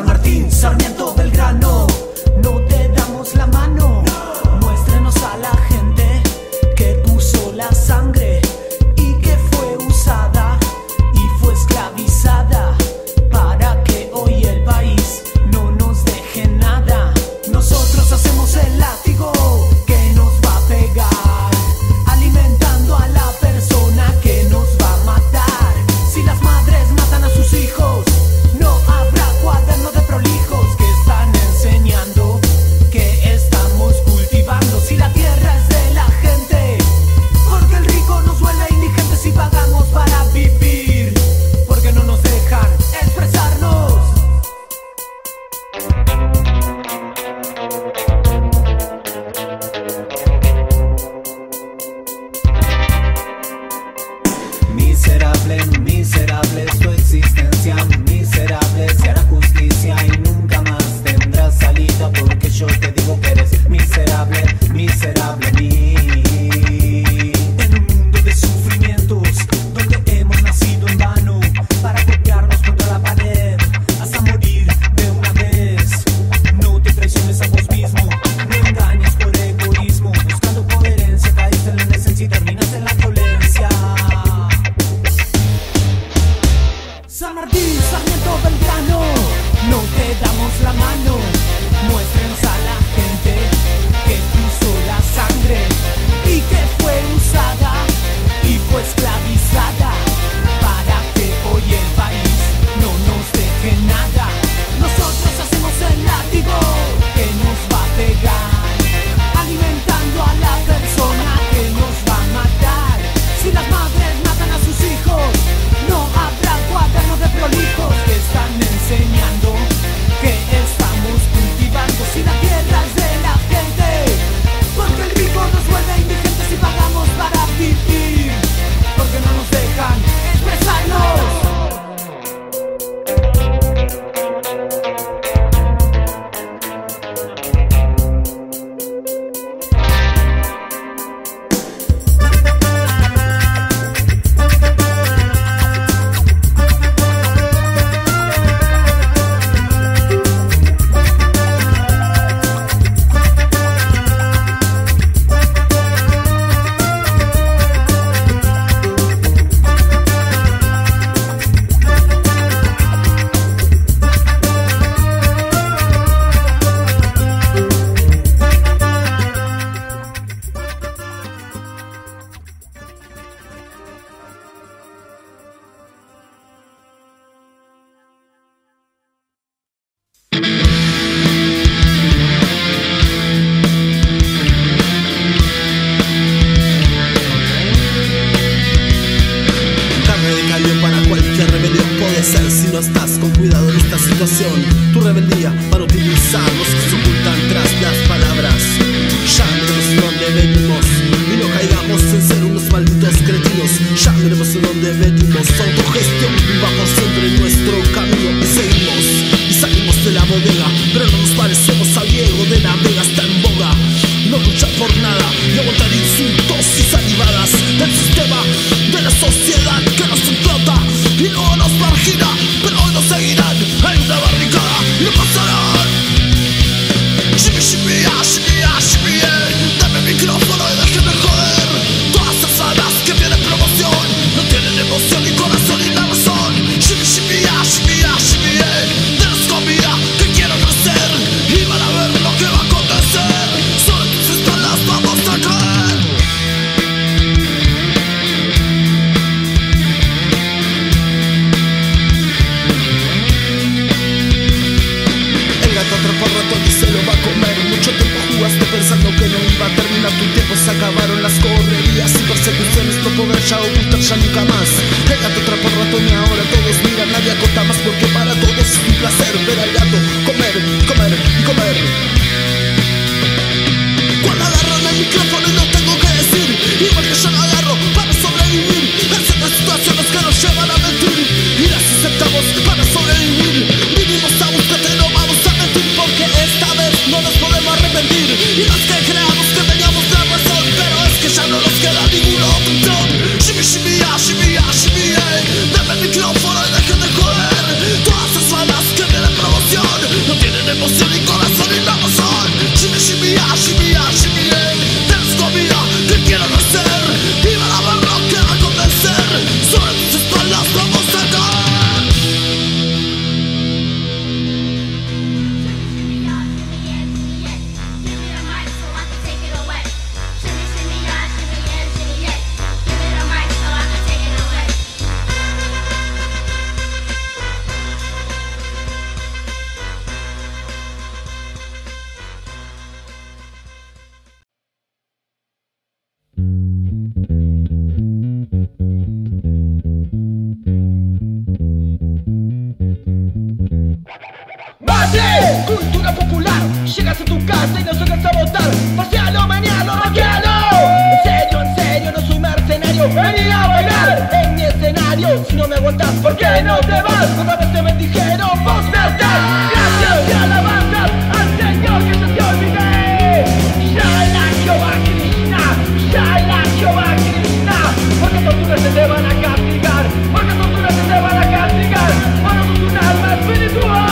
Martín, Sarmiento, Belgrano, no te damos la mano. Muéstrenos a la gente que puso la sangre y que fue usada y fue esclavizada para que hoy el país no nos deje nada. Nosotros hacemos el látigo que nos va a pegar, alimentando a la persona que nos va a matar. Si las madres matan a sus hijos, no habrá cuaderno de prolijos que están enseñando que estamos cultivando. Si la tierra es de la gente, porque el rico nos vuelve indigentes si pagamos para vivir, porque no nos dejan expresarnos. Miserable, miserable es tu existencia, miserable se hará justicia y nunca más tendrás salida, porque yo te digo que eres miserable, miserable mí. En un mundo de sufrimientos, donde hemos nacido en vano, para golpearnos contra la pared, hasta morir de una vez. No te traiciones a vos mismo, no engañes por egoísmo, buscando coherencia, caíste en la decencia y terminaste en la violencia. San Martín, Sarmiento, Belgrano, no te damos la mano. Muéstrenos a la gente que puso la sangre y que fue usada y fue esclavizada para que hoy el país no nos deje nada. Nosotros hacemos el látigo que nos va a pegar, alimentando a la persona que nos va a matar. Si las madres matan a sus hijos, no habrá cuadernos de prolijos que están enseñando que estamos cultivando. Si la tierra es de la gente, porque el rico nos vuelve indigentes y pagamos para vivir, porque no nos dejan expresarnos. Carne de cañón para cualquier rebelión puede ser si no estás con cuidado en esta situación. Tu rebeldía para utilizar los que se ocultan tras las palabras. Ya veremos de dónde venimos y no caigamos en ser unos malditos cretinos. Ya veremos de dónde venimos. Autogestión viva por siempre en nuestro camino y seguimos y salimos de la bodega, pero no nos parecemos a Diego de la Vega. Está en boga no luchar por nada y aguantar insultos y salivadas del sistema, de la sociedad que nos explota y luego nos margina, pero hoy nos seguirán en una barricada y no pasarán. Shimmy, shimmy, ah, shimmy, ah, shimmy, eh. Dame el micrófono y déjeme joder. Todas esas alas que vienen promoción no tienen emoción ni corazón ni la razón. Shimmy, shimmy, ah, shimmy, ah, shimmy, eh. Denos comida que quiero crecer y van a ver lo que va a acontecer. Sobre tus espaldas vamos a caer. El gato atrapa al ratón y se lo va a comer. Mucho tiempo jugaste pensando que no iba a terminar tu tiempo. Se acabaron las correrías y persecuciones. No podrás ya ocultar ya nunca más. El gato atrapa al ratón y ahora todos miran. Nadie acota más porque para todos es un placer ver al gato comer, comer y comer. Cuando agarran el micrófono y no tengo que decir, igual que yo lo agarro para sobrevivir. En ciertas situaciones que nos llevan a mentir y las aceptamos para sobrevivir. Vinimos a buscarte, no vamos a mentir, porque esta vez no nos podemos arrepentir. Y no es que creamos que teníamos la razón, pero es que ya no nos queda ninguna opción. Shimmy, shimmy, ah, shimmy, ah, shimmy, eh. Dame el micrófono y dejen de joder. Todas esas balas que vienen promoción No tienen emoción ni corazón ni la razón. Shimmy, shimmy, ah, shimmy, ah, shimmy, eh. Tienes comida que quiero hacer. Viva la barra que va a convencer. Sobre tus espaldas vamos a caer. Cultura popular, llegas a tu casa y no sabes sabotar. Pasealo, mañana, raquealo. En serio, en serio, no soy mercenario. Vení a bailar en mi escenario. Si no me aguantas, ¿por qué no te vas? Otra vez te me dijeron, vos me hartás. Gracias y alabanzas al Señor que se te olvidé. Shala Jehová Krishna, Shala Jehová Krishna. Porque torturas se te van a castigar, porque torturas se te van a castigar. Porque sos un alma espiritual.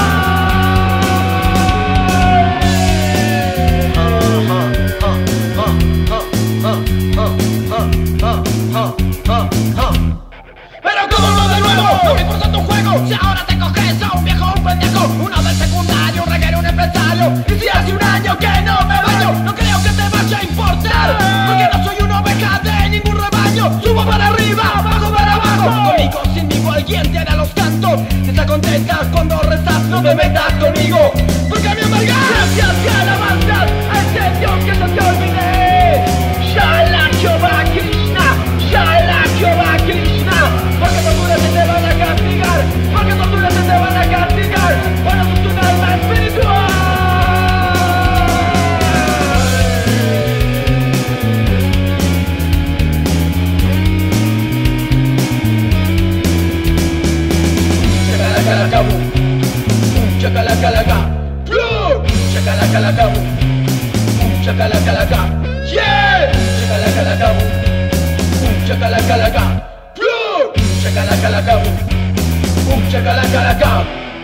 Pero como no de nuevo, no me importa tu juego. Si ahora te coges a un viejo, un pendejo, uno del secundario, un reguero, un empresario. Y si hace un año que no me baño, no creo que te vaya a importar. Porque no soy una oveja de ningún rebaño. Subo para arriba, bajo para abajo. Conmigo, sinmigo, alguien te hará los cantos. Si estás contenta cuando rezas, no te metas conmigo. Porque me amargas. Gracias y alabanzas al Señor que se te olvidé. Shala Jehová Krishna, Shala Jehová Krishna. Porque torturas se te van a castigar, porque torturas se te van a castigar. Bueno, sos un alma espiritual. Chacalacalacabu, chacalacalaca, chacalacalacabu, chacalacalaca, yeah, chacalacalacabu, chacalacalaca, chacalacalacabu, chacalacalaca.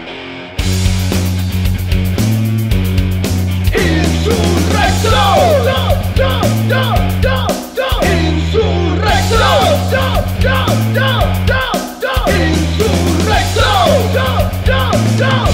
Insurrecto, no, no, no, no, no. Insurrecto, no, no, no, no, no. Insurrecto, no, no, no.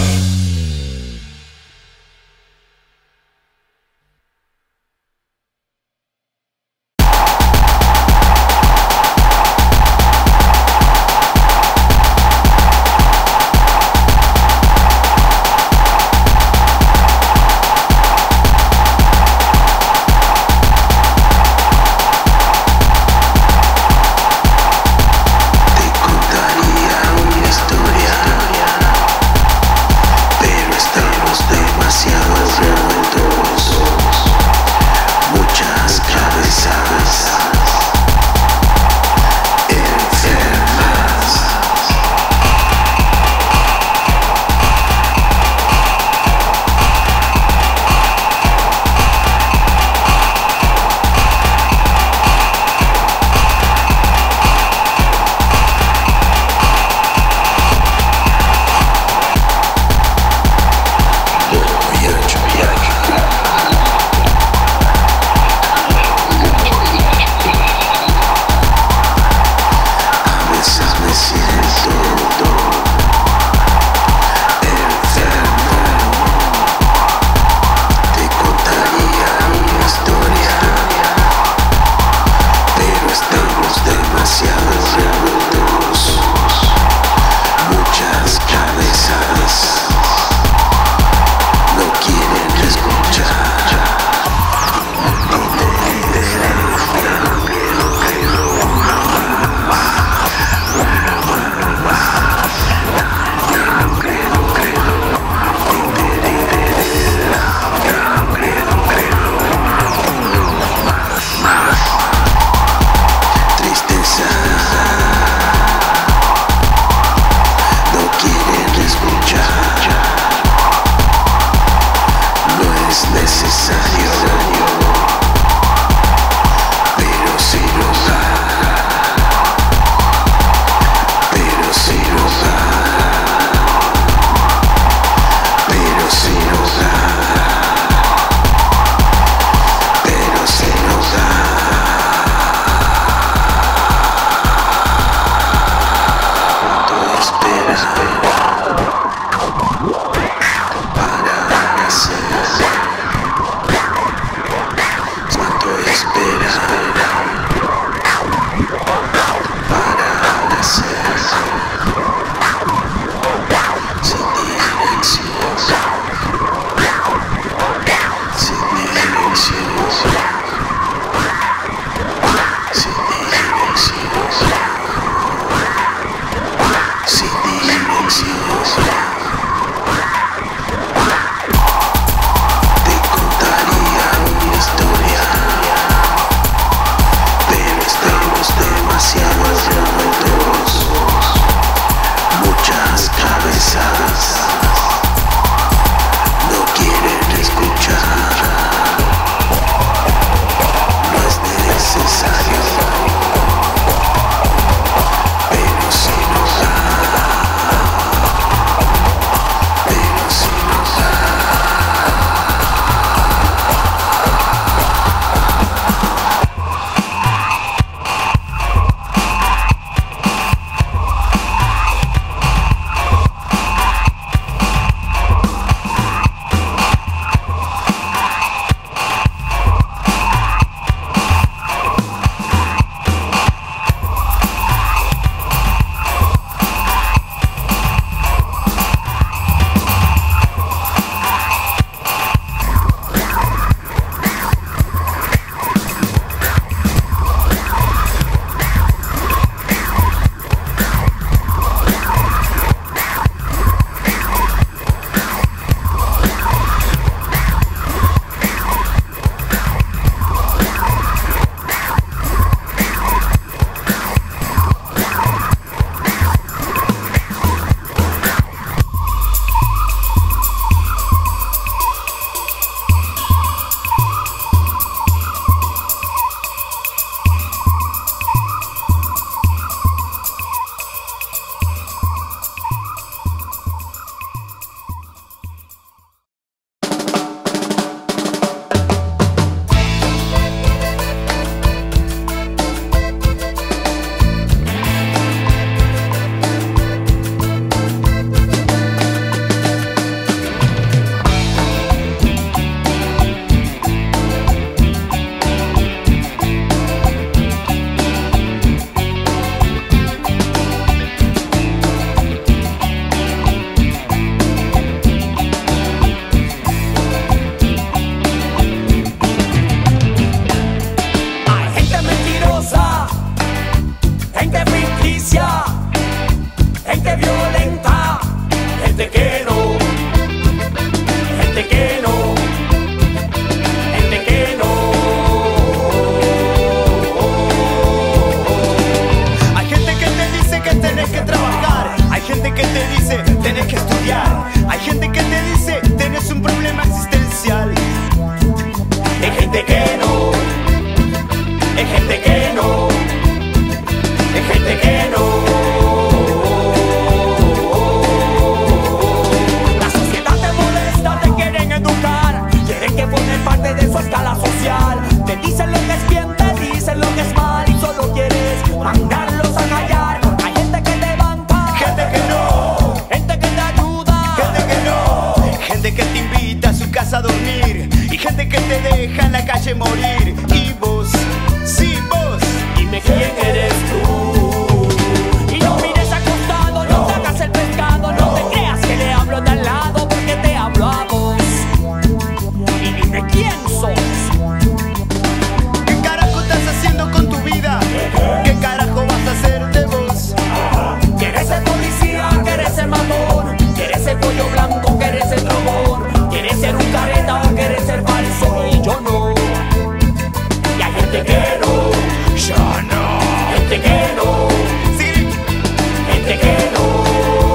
casa a dormir y gente que te deja en la calle morir. Y vos, sí vos, dime quién eres tú. Y no mires acostado, no te hagas el pescado, no te creas que le hablo de al lado porque te hablo a vos. Y dime quién sos. ¿Qué carajo estás haciendo con tu vida? ¿Qué carajo vas a hacer de vos? ¿Quieres ser policía? ¿Quieres ser matón? ¿Quieres ser pollo blanco? ¿Quieres ser drogón? ¿Quieres ser un careta o quieres ser falso? Y yo no. Y hay gente que no. Yo no. Gente que no. Sí. Gente que no.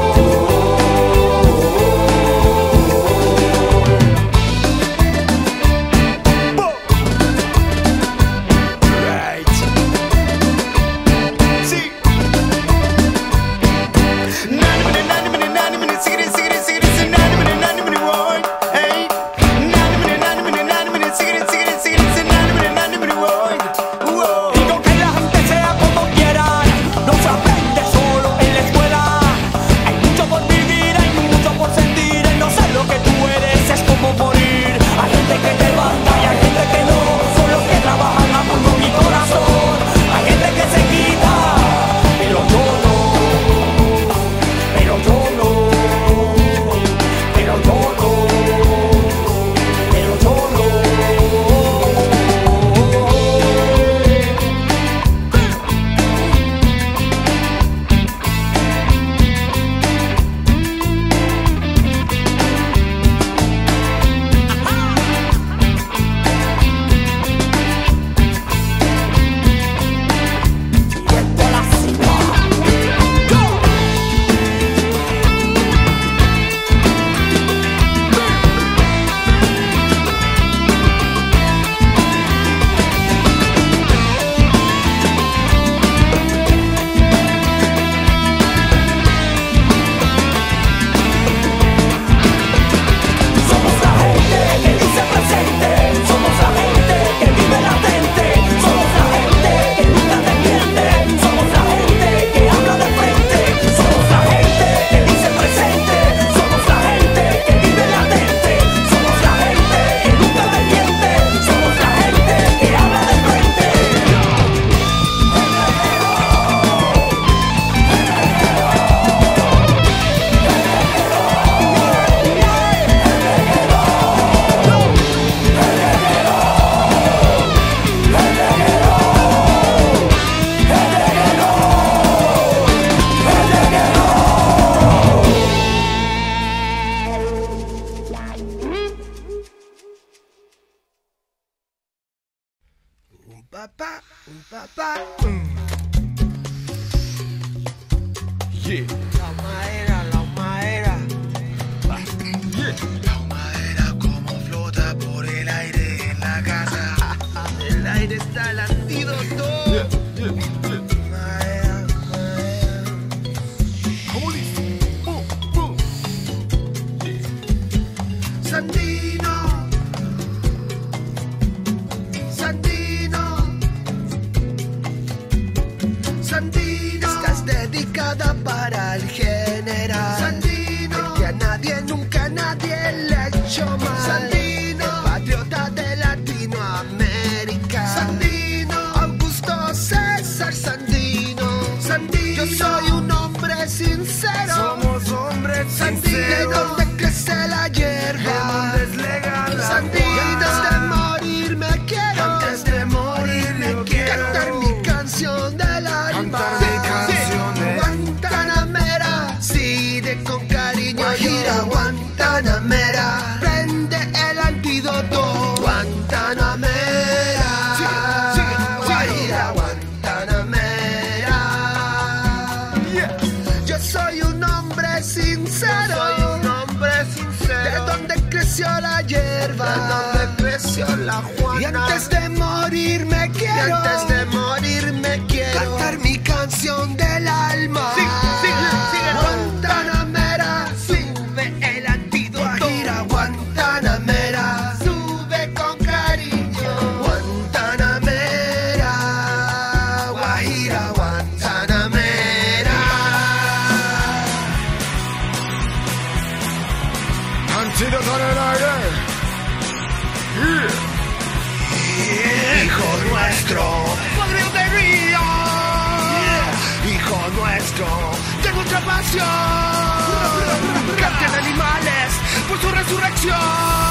papá, un papá. Mm. Yeah. La madera, la madera. Yeah. La madera como flota por el aire en la casa. El aire está el antídoto. Yeah, yeah, yeah. Madera, madera. ¿Cómo dice? Boom, boom. Yeah. Sandino. Sandino. Sandino. Estás dedicada para el general Sandino, el que a nadie, nunca a nadie le ha hecho mal. Sandino, el patriota de Latinoamérica. Sandino, Augusto César Sandino. Sandino, yo soy un hombre sincero. Somos hombres Sandino, sinceros. de donde crece la hierba. De donde es legal la Sandino, guarda. antes de morir me quiero. Antes de morir yo quiero cantar mi canción del alma. Cantar mi canción de- Guantanamera, sí, de con cariño. Guajira, Guantanamera, prende el antídoto. Guantanamera, Guajira, Guantanamera. Yo soy un hombre sincero. Soy un hombre sincero. De donde creció la hierba. De donde creció la Juana. Y antes de morir me quiero. Y antes de morir me quiero cantar mi canción del alma. Sí, sigue, sigue. Guantanamera, sube el antídoto. Guajira, Guantanamera, sube con cariño. Guantanamera, Guajira, Guantanamera. Antídoto en el aire. Hijo nuestro, Padre de río. Hijo nuestro, tengo otra pasión. Canten animales por su resurrección.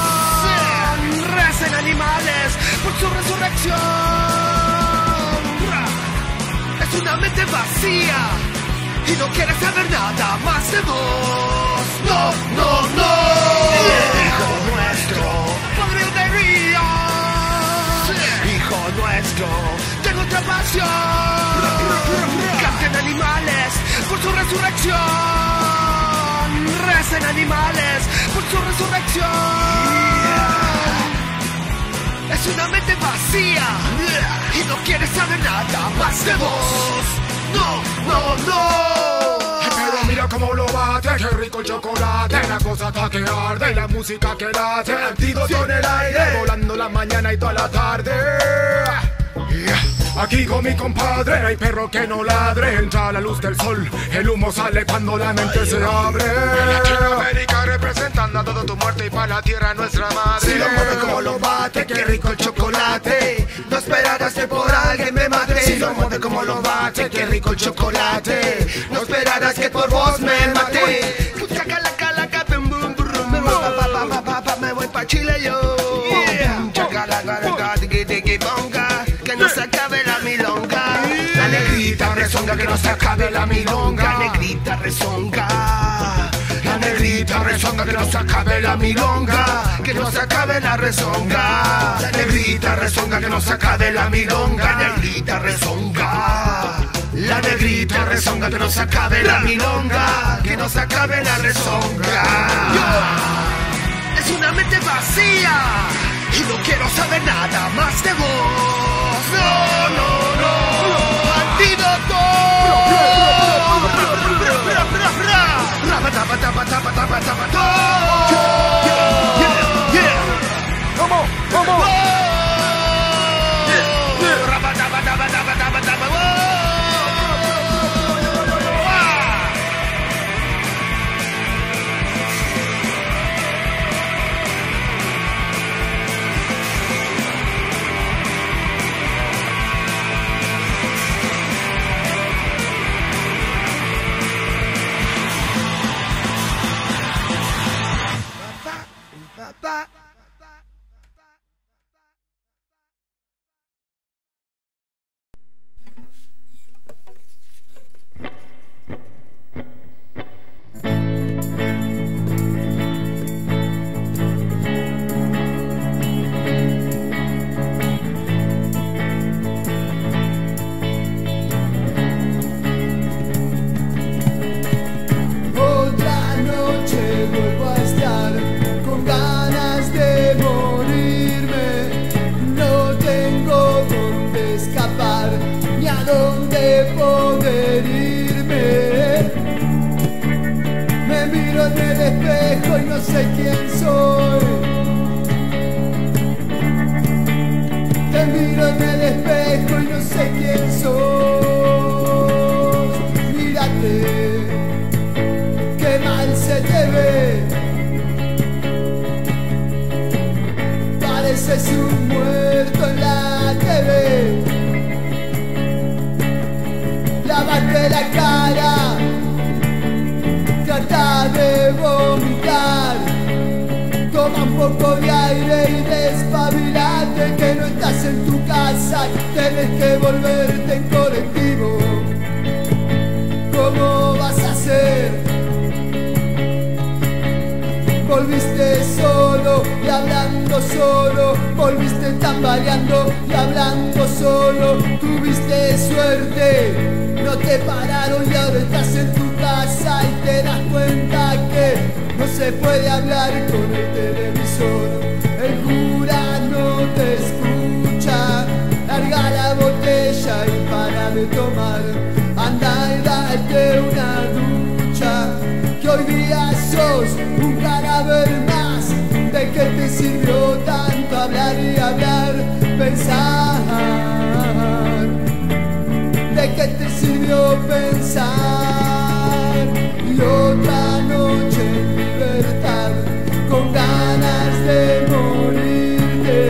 Recen animales por su resurrección. Es una mente vacía y no quiere saber nada más de vos. No, no, no. Hijo nuestro, Padre de río. Hijo nuestro, tengo otra pasión. Canten animales por su resurrección. Recen animales por su resurrección. Es una mente vacía y no quiere saber nada más de vos. No, no, no. Pero mira cómo lo bate, qué rico el chocolate. La cosa está que arde y la música que late. Antídoto en el aire, volando la mañana y toda la tarde. Aquí con mi compadre, no hay perro que no ladre. Entra la luz del sol, el humo sale cuando la mente se abre. Latinoamérica representando a todo tu muerte y para la tierra nuestra madre. Si lo mueve como lo bate, qué rico el chocolate. No esperarás que por alguien me mate. Si lo mueve como lo bate, qué rico el chocolate. No esperarás que por vos me mate. Me voy pa' Chile yo. Que no se acabe la milonga. La negrita rezonga, que no se acabe la milonga. La negrita rezonga. La negrita rezonga, que no se acabe la milonga. Que no se acabe la rezonga. La negrita rezonga, que no se acabe la milonga. La negrita rezonga. La negrita rezonga, que no se acabe la milonga. Que no se acabe la rezonga. Es una mente vacía y no quiero saber nada más de vos. No, no, no. Antídoto. Vamos, vamos. Con ganas de morirte.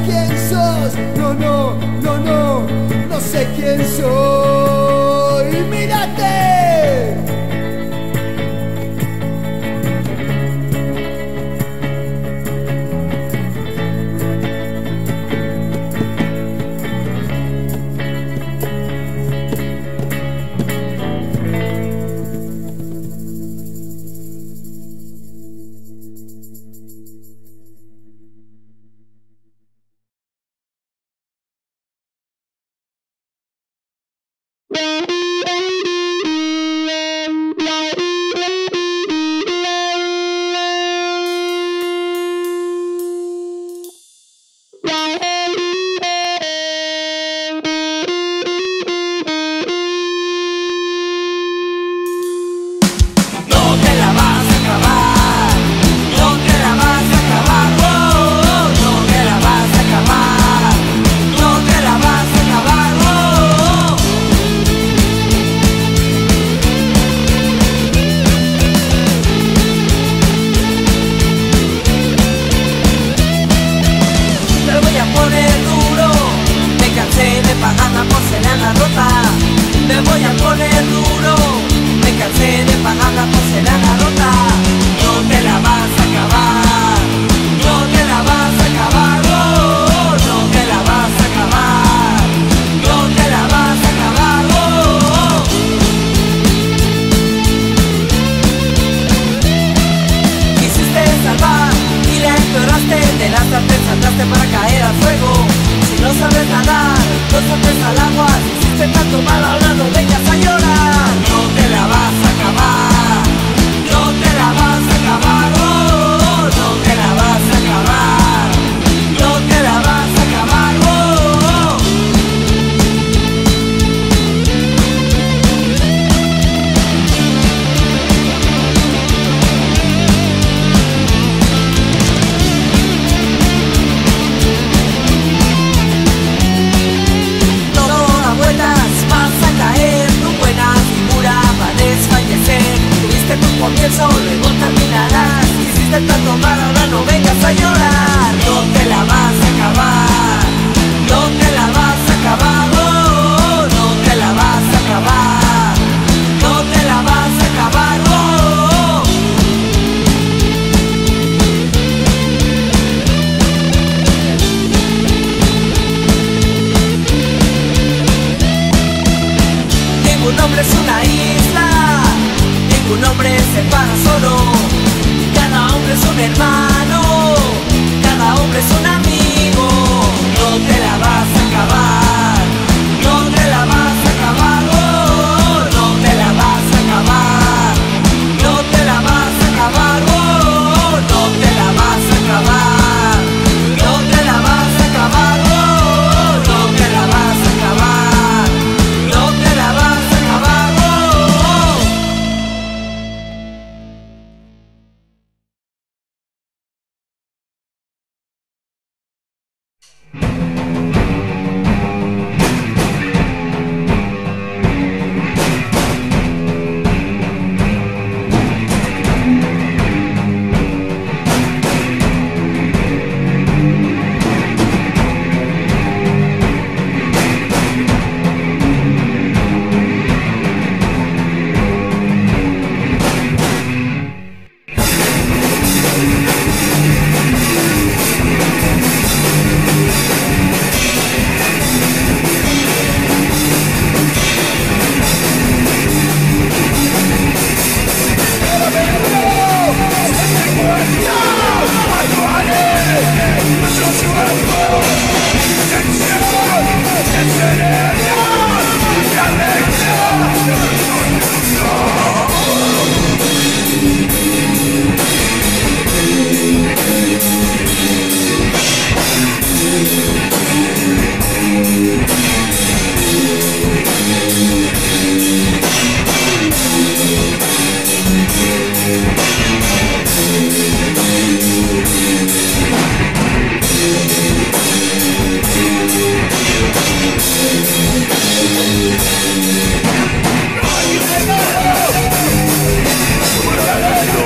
quién sos. No, no, no, no, no sé quién soy. ¡Mírate!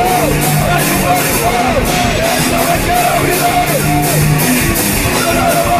¡Viva!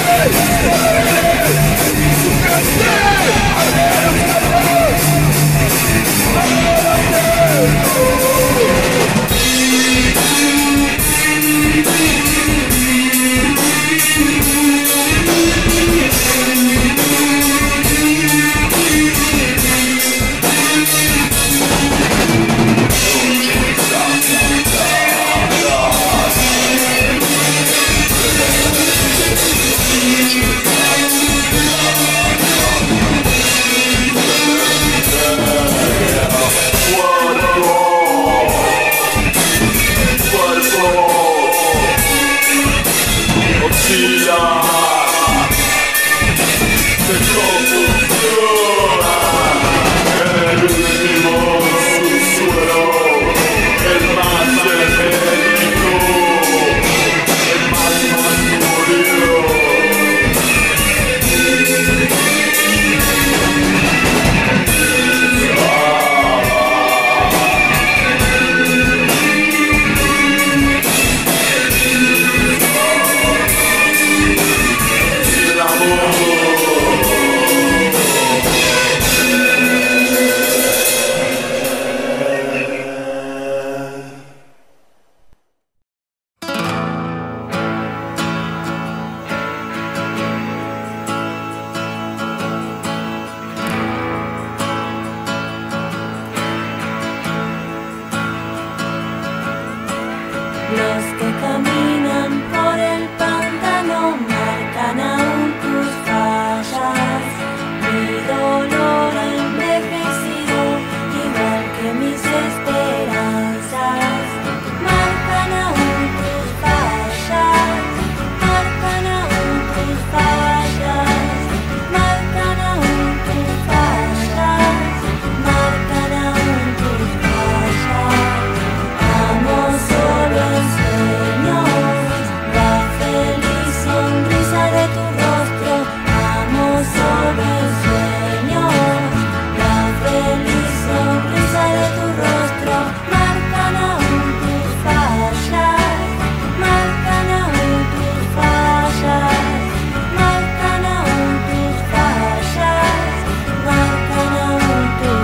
Los que caminan por el pantano marcan aún tus fallas. Mi dolor ha envejecido igual que mis esperanzas. Marcan aún tus fallas, marcan aún tus fallas, marcan aún tus fallas, marcan aún tus fallas. Amo solo en sueños la feliz sonrisa de tu rostro. Amo solo en sueños la feliz sonrisa de tu rostro. Marcan aún tus fallas, marcan aún tus fallas, marcan aún tus fallas, marcan aún tus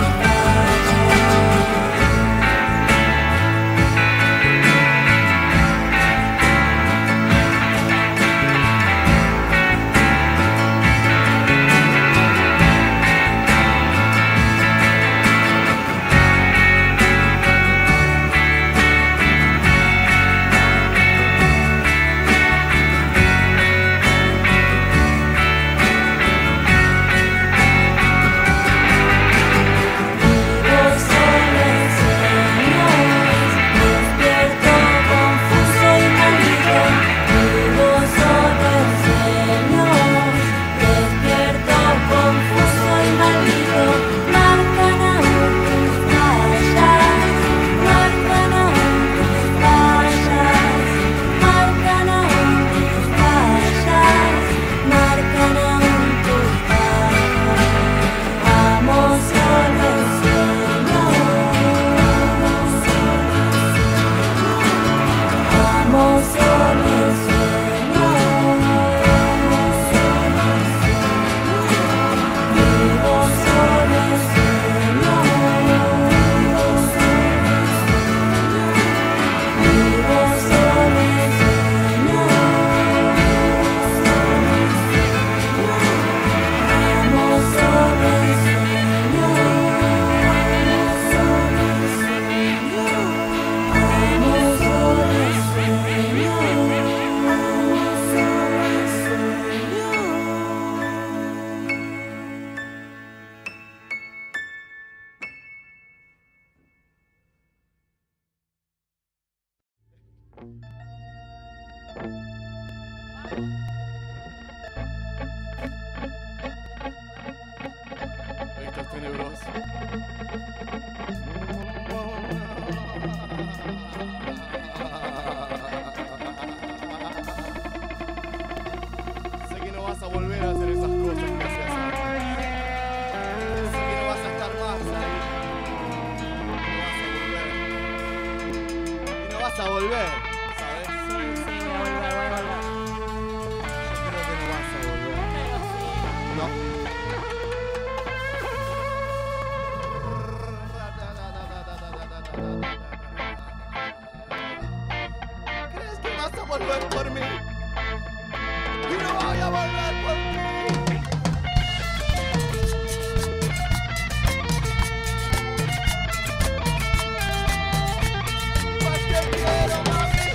Esto es tenebroso. Sé que no vas a volver a hacer esas cosas que hacías antes. Sé que no vas a estar más ahí. No vas a volver. Y no vas a volver, ¿sabes? Sí, sí, voy a volver, voy a volver. volver por mí. Y no voy a volver por ti. Más te quiero, mami.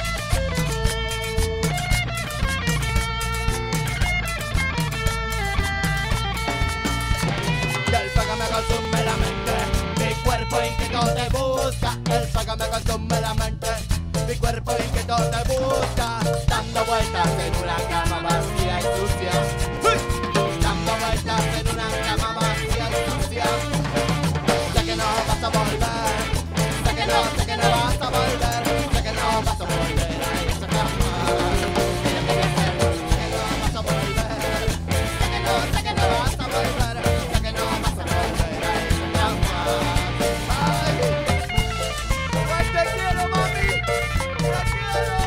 Y el fuego me consume la mente, mi cuerpo inquieto te busca. El fuego me consume la mente, mi cuerpo inquieto te busca. Dando vueltas en una cama vacía y sucia. Dando vueltas en una cama vacía y sucia. Sé que no vas a volver, sé que no, sé que no vas a volver, sé que no vas a volver a esa cama. Sé que no vas a volver, sé que no, sé que no vas a volver, sé que no vas a volver a esa cama. Ay, pues te quiero, mami, te quiero.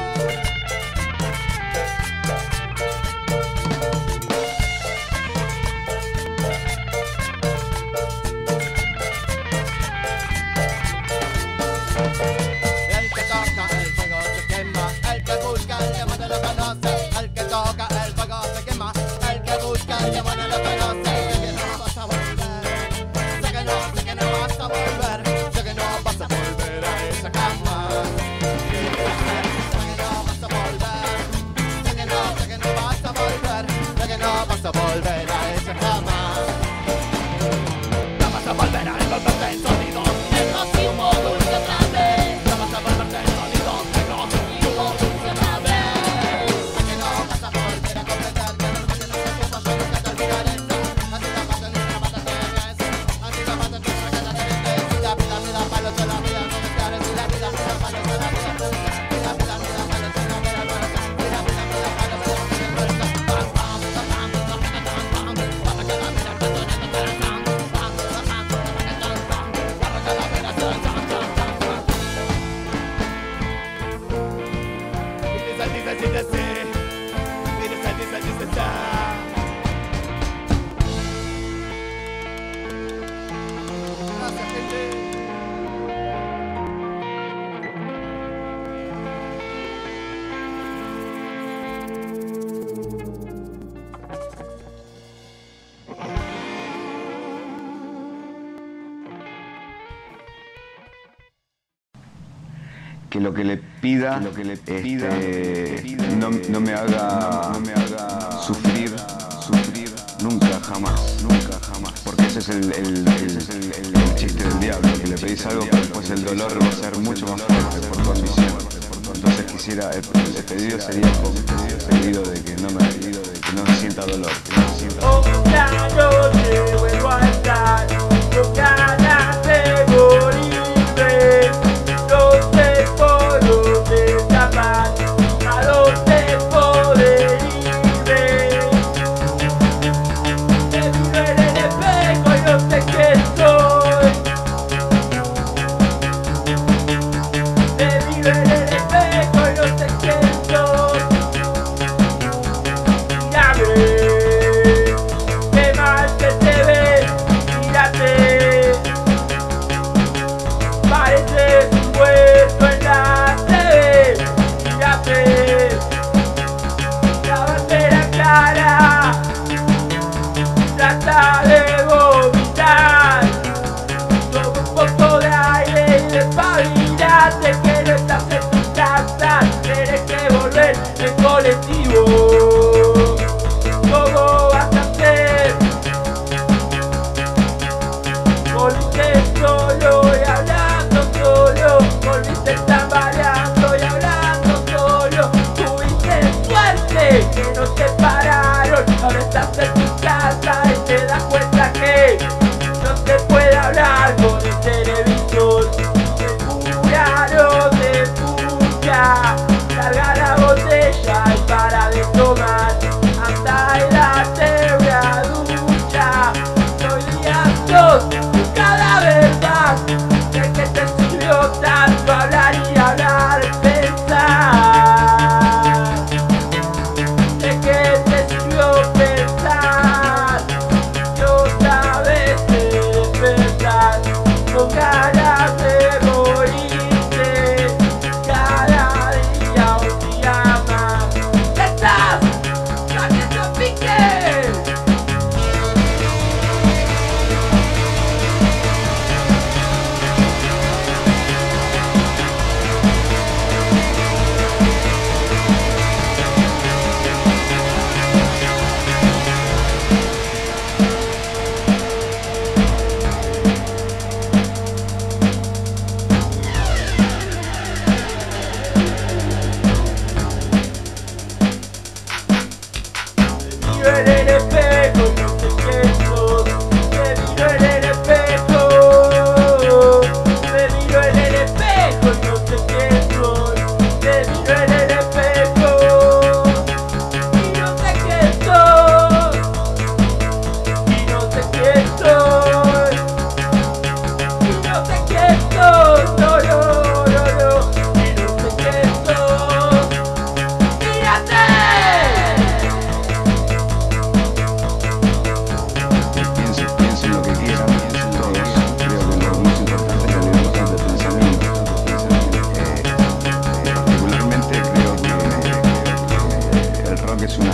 El que toca el fuego se quema, el que busca el demonio lo conoce. El que toca el fuego se quema, el que busca el demonio lo conoce. Sé que no vas a volver, sé que no, sé que no vas a volver, sé que no vas a volver a esa cama. Sé que no vas a volver, sé que no, sé que no vas a volver, sé que no vas a volver a esa cama. No vas a volver a envolverte en sonidos negros y humo dulce otra vez. No vas a volverte en sonidos negros y humo dulce otra vez. Sé que no vas a volver a comprender que el orgullo no se ocupa, yo nunca te olvidaré. Así la pasa en una pata te ves, así la pasa en una pata te ves. Si la vida me da palos de la vida, no me quedaré. Si la vida me da palos de la vida, si la vida me da palos de la vida, si la vida me da palos de la vida. Pam, pam, pam, pam, pam, pam, pam, para que la vida te suene de pam, pam, pam, pam, para que la vida te suene de pam. Y dice, dice, dice, sí. Y dice, dice, dice, sí. Gracias, gente. Que lo que le pida, lo que le pida este, no, no me haga, no me haga sufrir, sufrir nunca, jamás, nunca, jamás. Porque ese es el, el, el, es el, el, el chiste del diablo, que le pedís algo, pero después el dolor va a ser mucho más fuerte por condición. Entonces quisiera, el, el pedido sería el pedido de que no me, pedido de que no sienta dolor, que no sienta dolor. Otra noche vuelvo a estar con ganas de morirme. No sé por dónde escapar, a dónde poder irme. Me miro en el espejo y no sé qué soy. Me miro en el espejo y no sé qué soy. Mírame, qué mal que te ves, mírate. Pareces un hueso en la T V, mírate. Lávate la cara, trata de vomitar. Toma un poco de aire y despabilate, que no estás en tu casa, tienes que volver en colectivo. ¿Cómo vas a hacer? Volviste solo y hablando solo, volviste tambaleando y hablando solo. Tuviste suerte que nos separaron, ahora estás en tu casa y te das cuenta que no se puede hablar con el televisor. Te curaron de puya, carga la botella y para de tomar. Anda y date una ducha, no olvidas dos. Cada vez más, de que te sirvió tanto hablar y hablar, pensar. De que te sirvió pensar, y otra vez te despertar, con ganas de morirte, cada día un día más.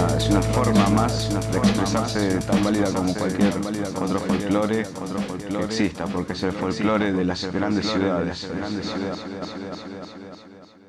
es una forma más de expresarse tan válida como cualquier otro folclore que exista, porque es el folclore de las grandes ciudades.